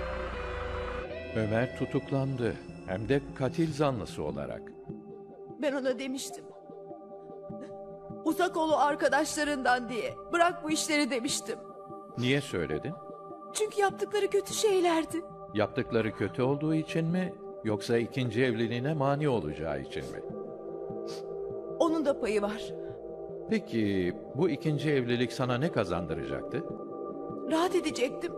Ömer tutuklandı. Hem de katil zanlısı olarak. Ben ona demiştim. Uzak ol o arkadaşlarından diye. Bırak bu işleri demiştim. Niye söyledin? Çünkü yaptıkları kötü şeylerdi. Yaptıkları kötü olduğu için mi, yoksa ikinci evliliğine mani olacağı için mi? Onun da payı var. Peki bu ikinci evlilik sana ne kazandıracaktı? Rahat edecektim.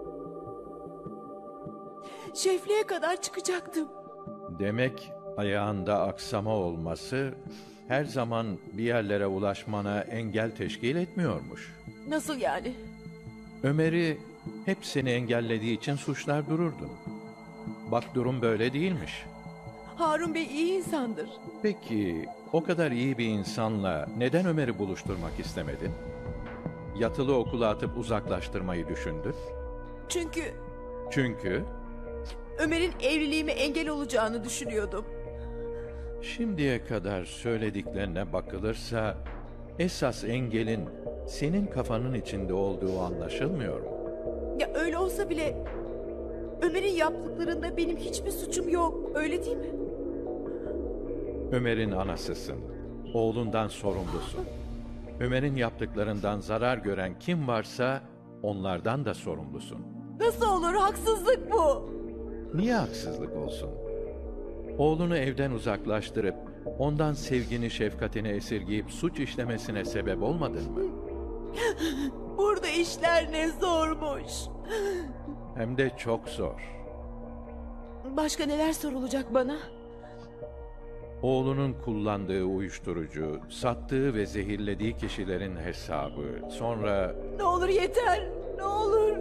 Şefliğe kadar çıkacaktım. Demek ayağında aksama olması her zaman bir yerlere ulaşmana engel teşkil etmiyormuş. Nasıl yani? Ömer'i hep seni engellediği için suçlar dururdun. Bak durum böyle değilmiş. Harun Bey iyi insandır. Peki o kadar iyi bir insanla neden Ömer'i buluşturmak istemedin? Yatılı okula atıp uzaklaştırmayı düşündün. Çünkü Çünkü Ömer'in evliliğime engel olacağını düşünüyordum. şimdiye kadar söylediklerine bakılırsa esas engelin senin kafanın içinde olduğu anlaşılmıyor mu? Ya öyle olsa bile Ömer'in yaptıklarında benim hiçbir suçum yok. Öyle değil mi? Ömer'in anasısın. Oğlundan sorumlusun. Ömer'in yaptıklarından zarar gören kim varsa onlardan da sorumlusun. Nasıl olur? Haksızlık bu. Niye haksızlık olsun? Oğlunu evden uzaklaştırıp ondan sevgini, şefkatini esirgeyip suç işlemesine sebep olmadın mı? Burada işler ne zormuş. Hem de çok zor. Başka neler sorulacak bana? Oğlunun kullandığı uyuşturucu, sattığı ve zehirlediği kişilerin hesabı, sonra Ne olur yeter. Ne olur.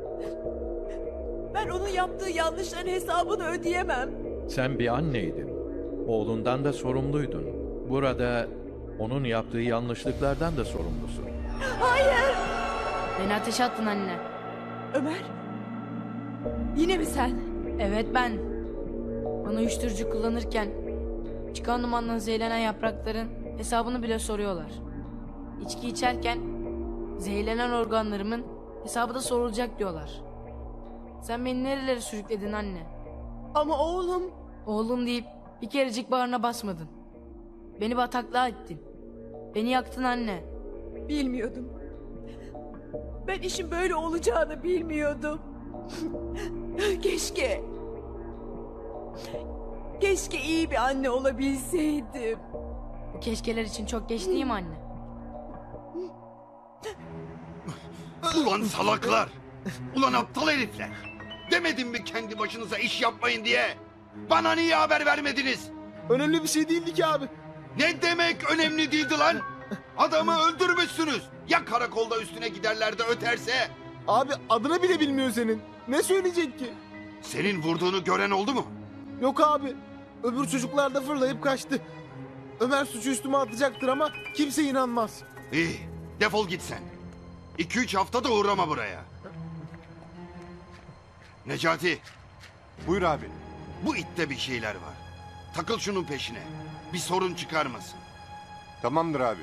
Ben onun yaptığı yanlışların hesabını ödeyemem. sen bir anneydin. Oğlundan da sorumluydun. Burada onun yaptığı yanlışlıklardan da sorumlusun. Hayır. Beni ateşe attın anne. Ömer. Yine mi sen? Evet ben. Bana uyuşturucu kullanırken çıkan dumandan zehirlenen yaprakların hesabını bile soruyorlar. İçki içerken zehirlenen organlarımın hesabı da sorulacak diyorlar. Sen beni nerelere sürükledin anne? Ama oğlum... Oğlum deyip bir kerecik bağrına basmadın. Beni bataklığa ettin. Beni yaktın anne. Bilmiyordum. Ben işin böyle olacağını bilmiyordum. Keşke... Keşke iyi bir anne olabilseydim. Bu keşkeler için çok geç değil mi anne? Ulan salaklar! Ulan aptal herifler! Demedim mi kendi başınıza iş yapmayın diye? Bana niye haber vermediniz? Önemli bir şey değildi ki abi. Ne demek önemli değildi lan? Adamı öldürmüşsünüz. Ya karakolda üstüne giderler de öterse? Abi adını bile bilmiyor senin. Ne söyleyecek ki? Senin vurduğunu gören oldu mu? Yok abi. Öbür çocuklar da fırlayıp kaçtı. Ömer suçu üstüme atacaktır ama kimse inanmaz. İyi, defol git sen. İki üç hafta da uğrama buraya. Necati. Buyur abi. Bu itte bir şeyler var. Takıl şunun peşine. Bir sorun çıkarmasın. Tamamdır abi.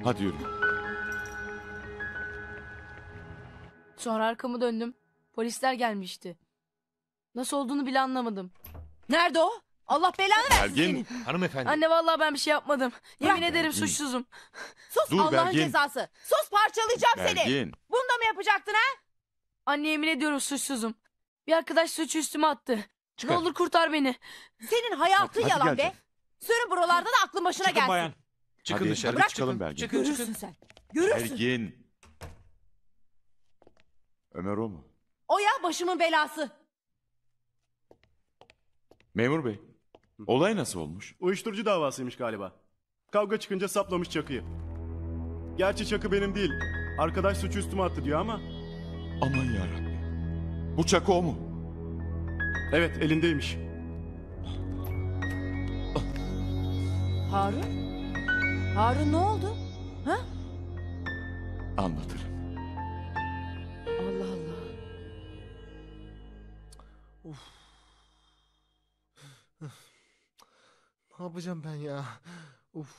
Hadi yürü. Sonra arkamı döndüm. Polisler gelmişti. Nasıl olduğunu bile anlamadım. Nerede o? Allah belanı versin Belgin. senin. Hanımefendi. Anne vallahi ben bir şey yapmadım. Yemin Bırak. ederim Belgin. suçsuzum. Sus Dur Allah'ın Belgin. cezası. Sus parçalayacağım seni. Belgin. Bunu da mı yapacaktın ha? Anne yemin ediyorum suçsuzum. Bir arkadaş suçu üstüme attı. Çıkar. Ne olur kurtar beni. Senin hayatın Hadi yalan gel be. canım. Sürün buralarda da aklın başına Çıkın gelsin. bayan. Çıkın Hadi, dışarı. hadi Bırak çıkalım çıkın. Belgin. Çıkın Görürsün çıkın. sen. Görürsün. Belgin. Ömer o mu? O ya başımın belası. Memur bey. Olay nasıl olmuş? Uyuşturucu davasıymış galiba. Kavga çıkınca saplamış Çakı'yı. Gerçi Çakı benim değil. Arkadaş suçu üstüme attı diyor ama. Aman yarabbim. Bu Çakı o mu? Evet elindeymiş. Harun? Harun ne oldu? Ha? Anlatırım. Allah Allah. Ne yapacağım ben ya? Uf.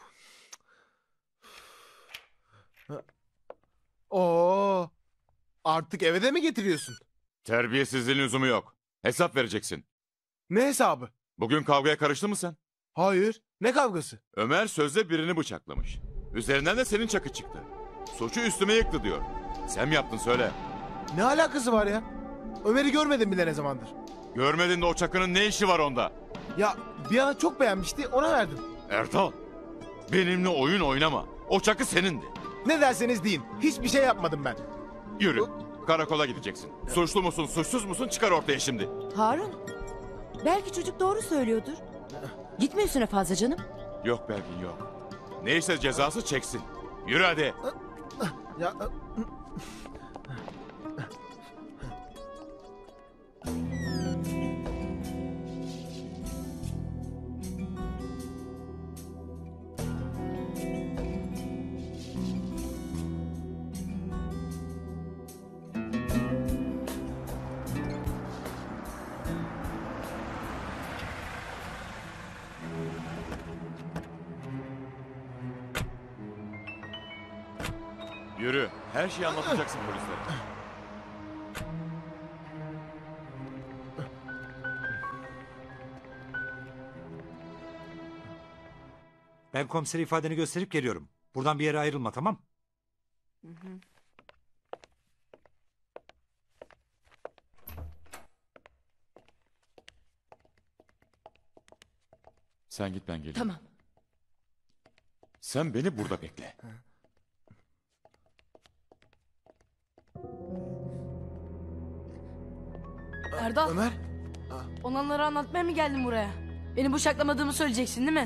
Oo. Artık eve de mi getiriyorsun? Terbiyesizliğin lüzumu yok. Hesap vereceksin. Ne hesabı? Bugün kavgaya karıştın mı sen? Hayır. Ne kavgası? Ömer sözde birini bıçaklamış. Üzerinden de senin Çakı çıktı. Suçu üstüme yıktı diyor. Sen mi yaptın söyle. Ne alakası var ya? Ömer'i görmedim bile ne zamandır. Görmedin de o Çakı'nın ne işi var onda? Ya bir ara çok beğenmişti ona verdim. Ertal, benimle oyun oynama. O Çakı senindi. Ne derseniz deyin. Hiçbir şey yapmadım ben. Yürü, karakola gideceksin. Suçlu musun, suçsuz musun çıkar ortaya şimdi. Harun. Belki çocuk doğru söylüyordur. Gitme üstüne fazla canım. Yok Belgin yok. Neyse cezası çeksin. Yürü hadi. Ya Yürü, her şeyi anlatacaksın polislere. Ben komisere ifadeni gösterip geliyorum. Buradan bir yere ayrılma, tamam? Sen git ben geleyim. Tamam. Sen beni burada bekle. Erdal. Ömer. Olanları anlatmaya mı geldin buraya? Beni bıçaklamadığımı söyleyeceksin değil mi?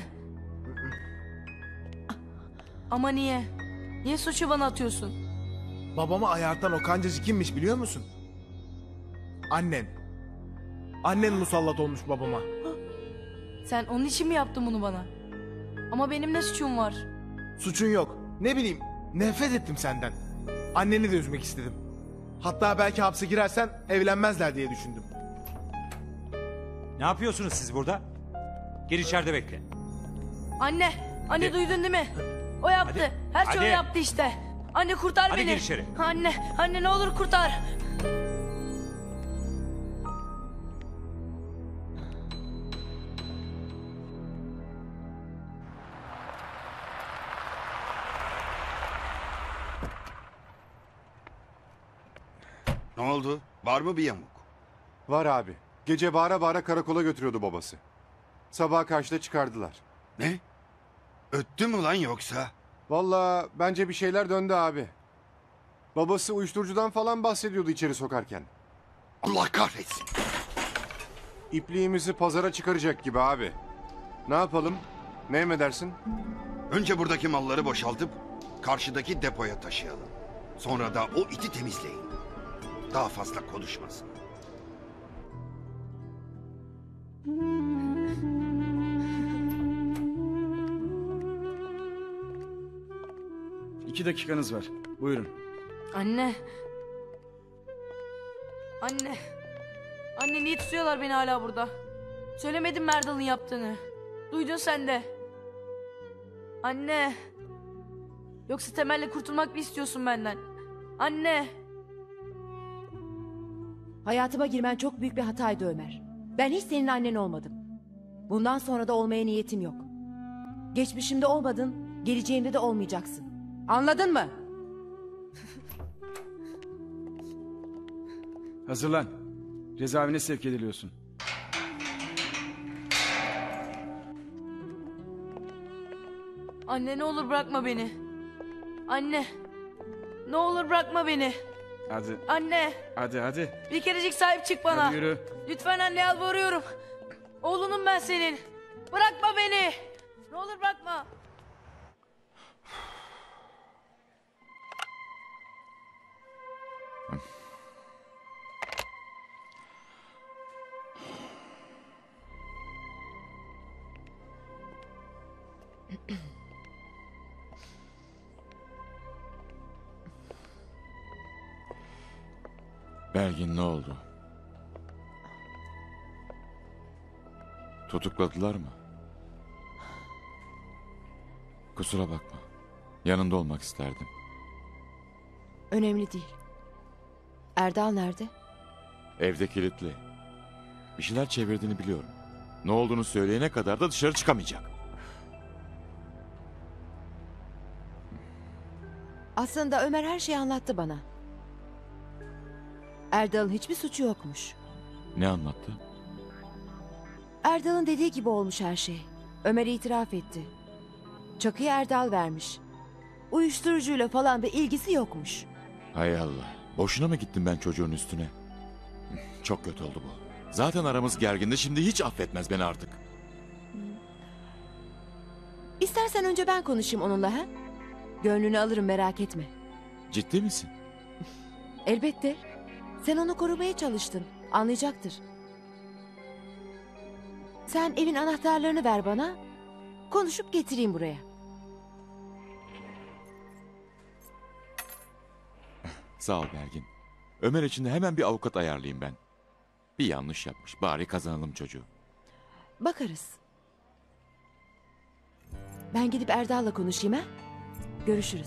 Ama niye? Niye suçu bana atıyorsun? Babamı ayartan o kancacı kimmiş biliyor musun? Annen. Annen musallat olmuş babama. Sen onun için mi yaptın bunu bana? Ama benim ne suçum var? Suçun yok. Ne bileyim nefret ettim senden. Anneni de üzmek istedim. Hatta belki hapse girersen evlenmezler diye düşündüm. Ne yapıyorsunuz siz burada? Gir içeride bekle. Anne, anne Hadi. duydun değil mi? O yaptı. Hadi. Her şeyi o Hadi. yaptı işte. Anne kurtar Hadi beni. gir içeri. Anne, anne ne olur kurtar. Ne oldu? Var mı bir yamuk? Var abi. Gece bağıra bağıra karakola götürüyordu babası. Sabaha karşı da çıkardılar. Ne? Öttü mü lan yoksa? Vallahi bence bir şeyler döndü abi. Babası uyuşturucudan falan bahsediyordu içeri sokarken. Allah kahretsin. İpliğimizi pazara çıkaracak gibi abi. Ne yapalım? Ne emredersin? Önce buradaki malları boşaltıp karşıdaki depoya taşıyalım. Sonra da o iti temizleyin. Daha fazla konuşmasın. İki dakikanız var. Buyurun. Anne. Anne. Anne niye tutuyorlar beni hala burada? Söylemedim mi Erdal'ın yaptığını? Duydun sen de. Anne. Yoksa Temel'le kurtulmak mı istiyorsun benden? Anne. Hayatıma girmen çok büyük bir hataydı Ömer. Ben hiç senin annen olmadım. Bundan sonra da olmaya niyetim yok. Geçmişimde olmadın, geleceğimde de olmayacaksın. Anladın mı? Hazırlan. Cezaevine sevk ediliyorsun. Anne ne olur bırakma beni. Anne. Ne olur bırakma beni. Hadi. Anne. Hadi hadi. Bir kerecik sahip çık bana. Hadi yürü. Lütfen anne, yalvarıyorum. Oğlunum ben senin. Bırakma beni. Ne olur bırakma. Belgin ne oldu? Tutukladılar mı? Kusura bakma. Yanında olmak isterdim. Önemli değil. Erdal nerede? Evde kilitli. Bir şeyler çevirdiğini biliyorum. Ne olduğunu söyleyene kadar da dışarı çıkamayacak. Aslında Ömer her şeyi anlattı bana. Erdal'ın hiçbir suçu yokmuş. Ne anlattı? Erdal'ın dediği gibi olmuş her şey. Ömer itiraf etti. Çakıyı Erdal vermiş. Uyuşturucuyla falan da ilgisi yokmuş. Hay Allah. Boşuna mı gittim ben çocuğun üstüne? Çok kötü oldu bu. Zaten aramız gergindi, şimdi hiç affetmez beni artık. İstersen önce ben konuşayım onunla ha? Gönlünü alırım, merak etme. Ciddi misin? Elbette. Sen onu korumaya çalıştın. Anlayacaktır. Sen evin anahtarlarını ver bana. Konuşup getireyim buraya. Sağ ol Belgin. Ömer için de hemen bir avukat ayarlayayım ben. Bir yanlış yapmış. Bari kazanalım çocuğu. Bakarız. Ben gidip Erdal'la konuşayım ha? Görüşürüz.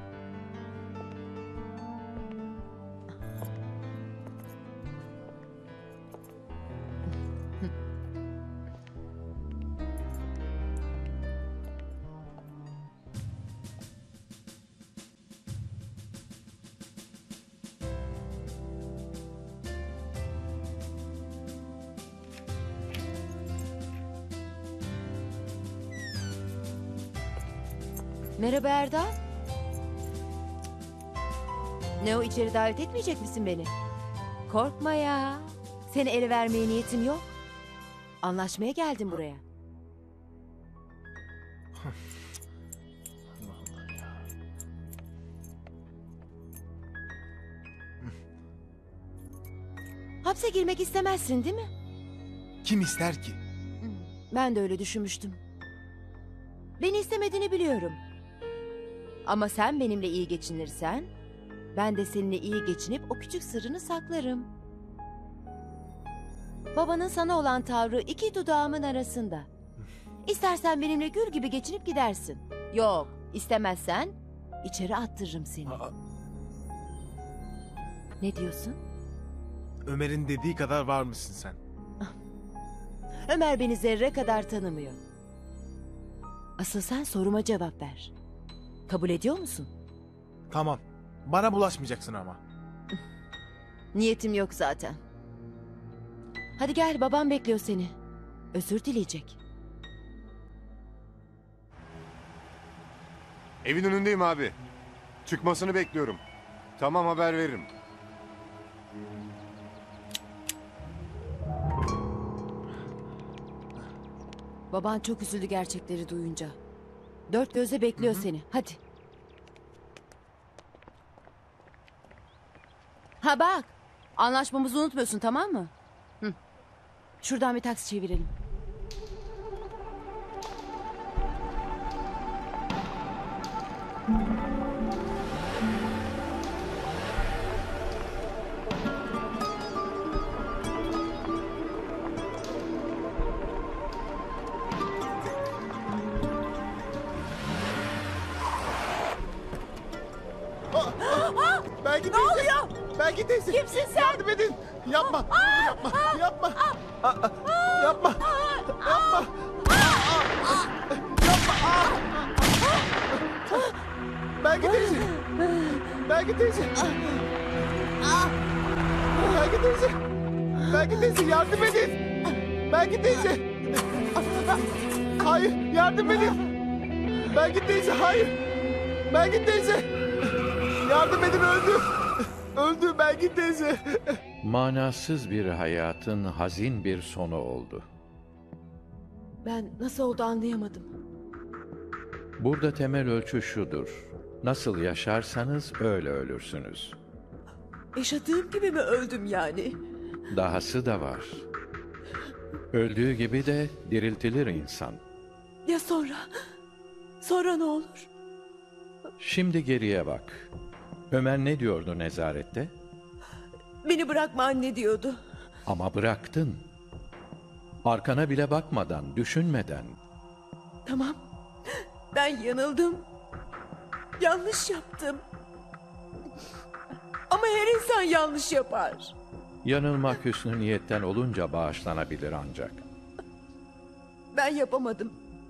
Merhaba Erdal. Ne o, içeri davet etmeyecek misin beni? Korkma ya. Seni ele vermeye niyetim yok. Anlaşmaya geldim buraya. Hapse girmek istemezsin değil mi? Kim ister ki? Ben de öyle düşünmüştüm. Beni istemediğini biliyorum. Ama sen benimle iyi geçinirsen, ben de seninle iyi geçinip o küçük sırrını saklarım. Babanın sana olan tavrı iki dudağımın arasında. İstersen benimle gül gibi geçinip gidersin. Yok, istemezsen içeri attırırım seni. Ne diyorsun? Ömer'in dediği kadar var mısın sen? Ömer beni zerre kadar tanımıyor. Asıl sen soruma cevap ver. Kabul ediyor musun? Tamam. Bana bulaşmayacaksın ama. Niyetim yok zaten. Hadi gel, babam bekliyor seni. Özür dileyecek. Evin önündeyim abi. Çıkmasını bekliyorum. Tamam, haber veririm. Baban çok üzüldü gerçekleri duyunca. Dört gözle bekliyor seni. Hadi. Ha bak. Anlaşmamızı unutmuyorsun, tamam mı? Hı. Şuradan bir taksi çevirelim. Belki Ne teyze. oluyor? Belki teyze. Kimsin sen? Yardım edin. Yapma. Aa! Yapma. Aa! Yapma. Aa! Aa, aa, Yapma. Yapma. Belki teyze. Belki teyze. Belki teyze. Belki teyze yardım edin. Belki teyze. Hayır yardım edin. Belki teyze hayır. Belki teyze. Yardım edin öldü. Öldü Belki teyze. Manasız bir hayatın hazin bir sonu oldu. Ben nasıl oldu anlayamadım. Burada temel ölçü şudur: nasıl yaşarsanız öyle ölürsünüz. Yaşadığım gibi mi öldüm yani? Dahası da var. Öldüğü gibi de diriltilir insan. Ya sonra? Sonra ne olur? Şimdi geriye bak. Ömer ne diyordu nezarette? Beni bırakma anne diyordu. Ama bıraktın. Arkana bile bakmadan, düşünmeden. Tamam. Ben yanıldım. Yanlış yaptım. Ama her insan yanlış yapar. Yanılmak hüsnü niyetten olunca bağışlanabilir ancak. Ben yapamadım.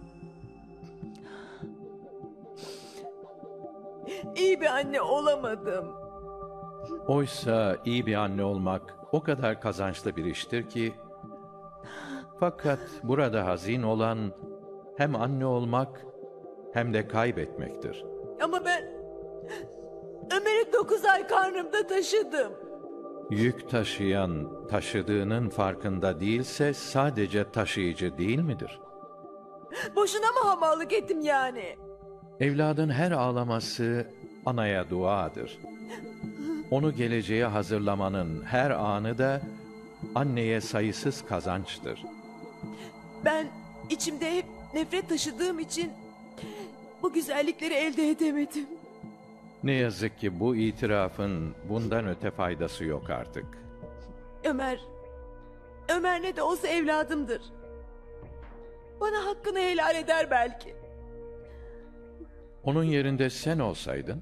İyi bir anne olamadım. Oysa iyi bir anne olmak o kadar kazançlı bir iştir ki, fakat burada hazin olan hem anne olmak hem de kaybetmektir. Ama ben Ömer'i dokuz ay karnımda taşıdım. Yük taşıyan taşıdığının farkında değilse sadece taşıyıcı değil midir? Boşuna mı hamallık ettim yani? Evladın her ağlaması anaya duadır. Onu geleceğe hazırlamanın her anı da anneye sayısız kazançtır. Ben içimde hep nefret taşıdığım için bu güzellikleri elde edemedim. Ne yazık ki bu itirafın bundan öte faydası yok artık. Ömer, Ömer ne de olsa evladımdır. Bana hakkını helal eder belki. Onun yerinde sen olsaydın,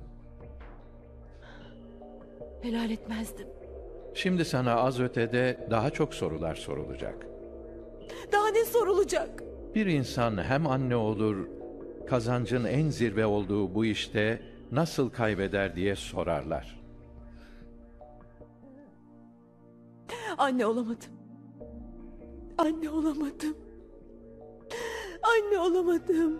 Helal etmezdim. şimdi sana az ötede daha çok sorular sorulacak. Daha ne sorulacak? Bir insan hem anne olur, kazancın en zirve olduğu bu işte nasıl kaybeder diye sorarlar. Anne olamadım. Anne olamadım. Anne olamadım.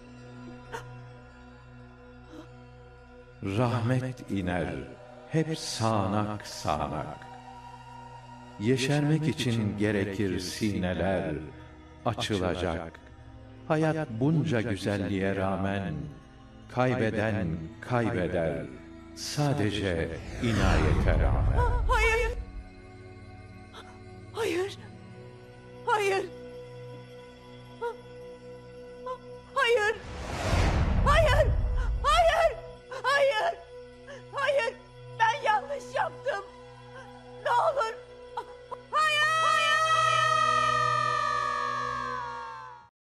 Rahmet iner, hep sağanak sağanak. Yeşermek için gerekir sineler, açılacak. Hayat bunca güzelliğe rağmen, kaybeden kaybeder, sadece inayete rağmen. Hayır. Hayır. Hayır.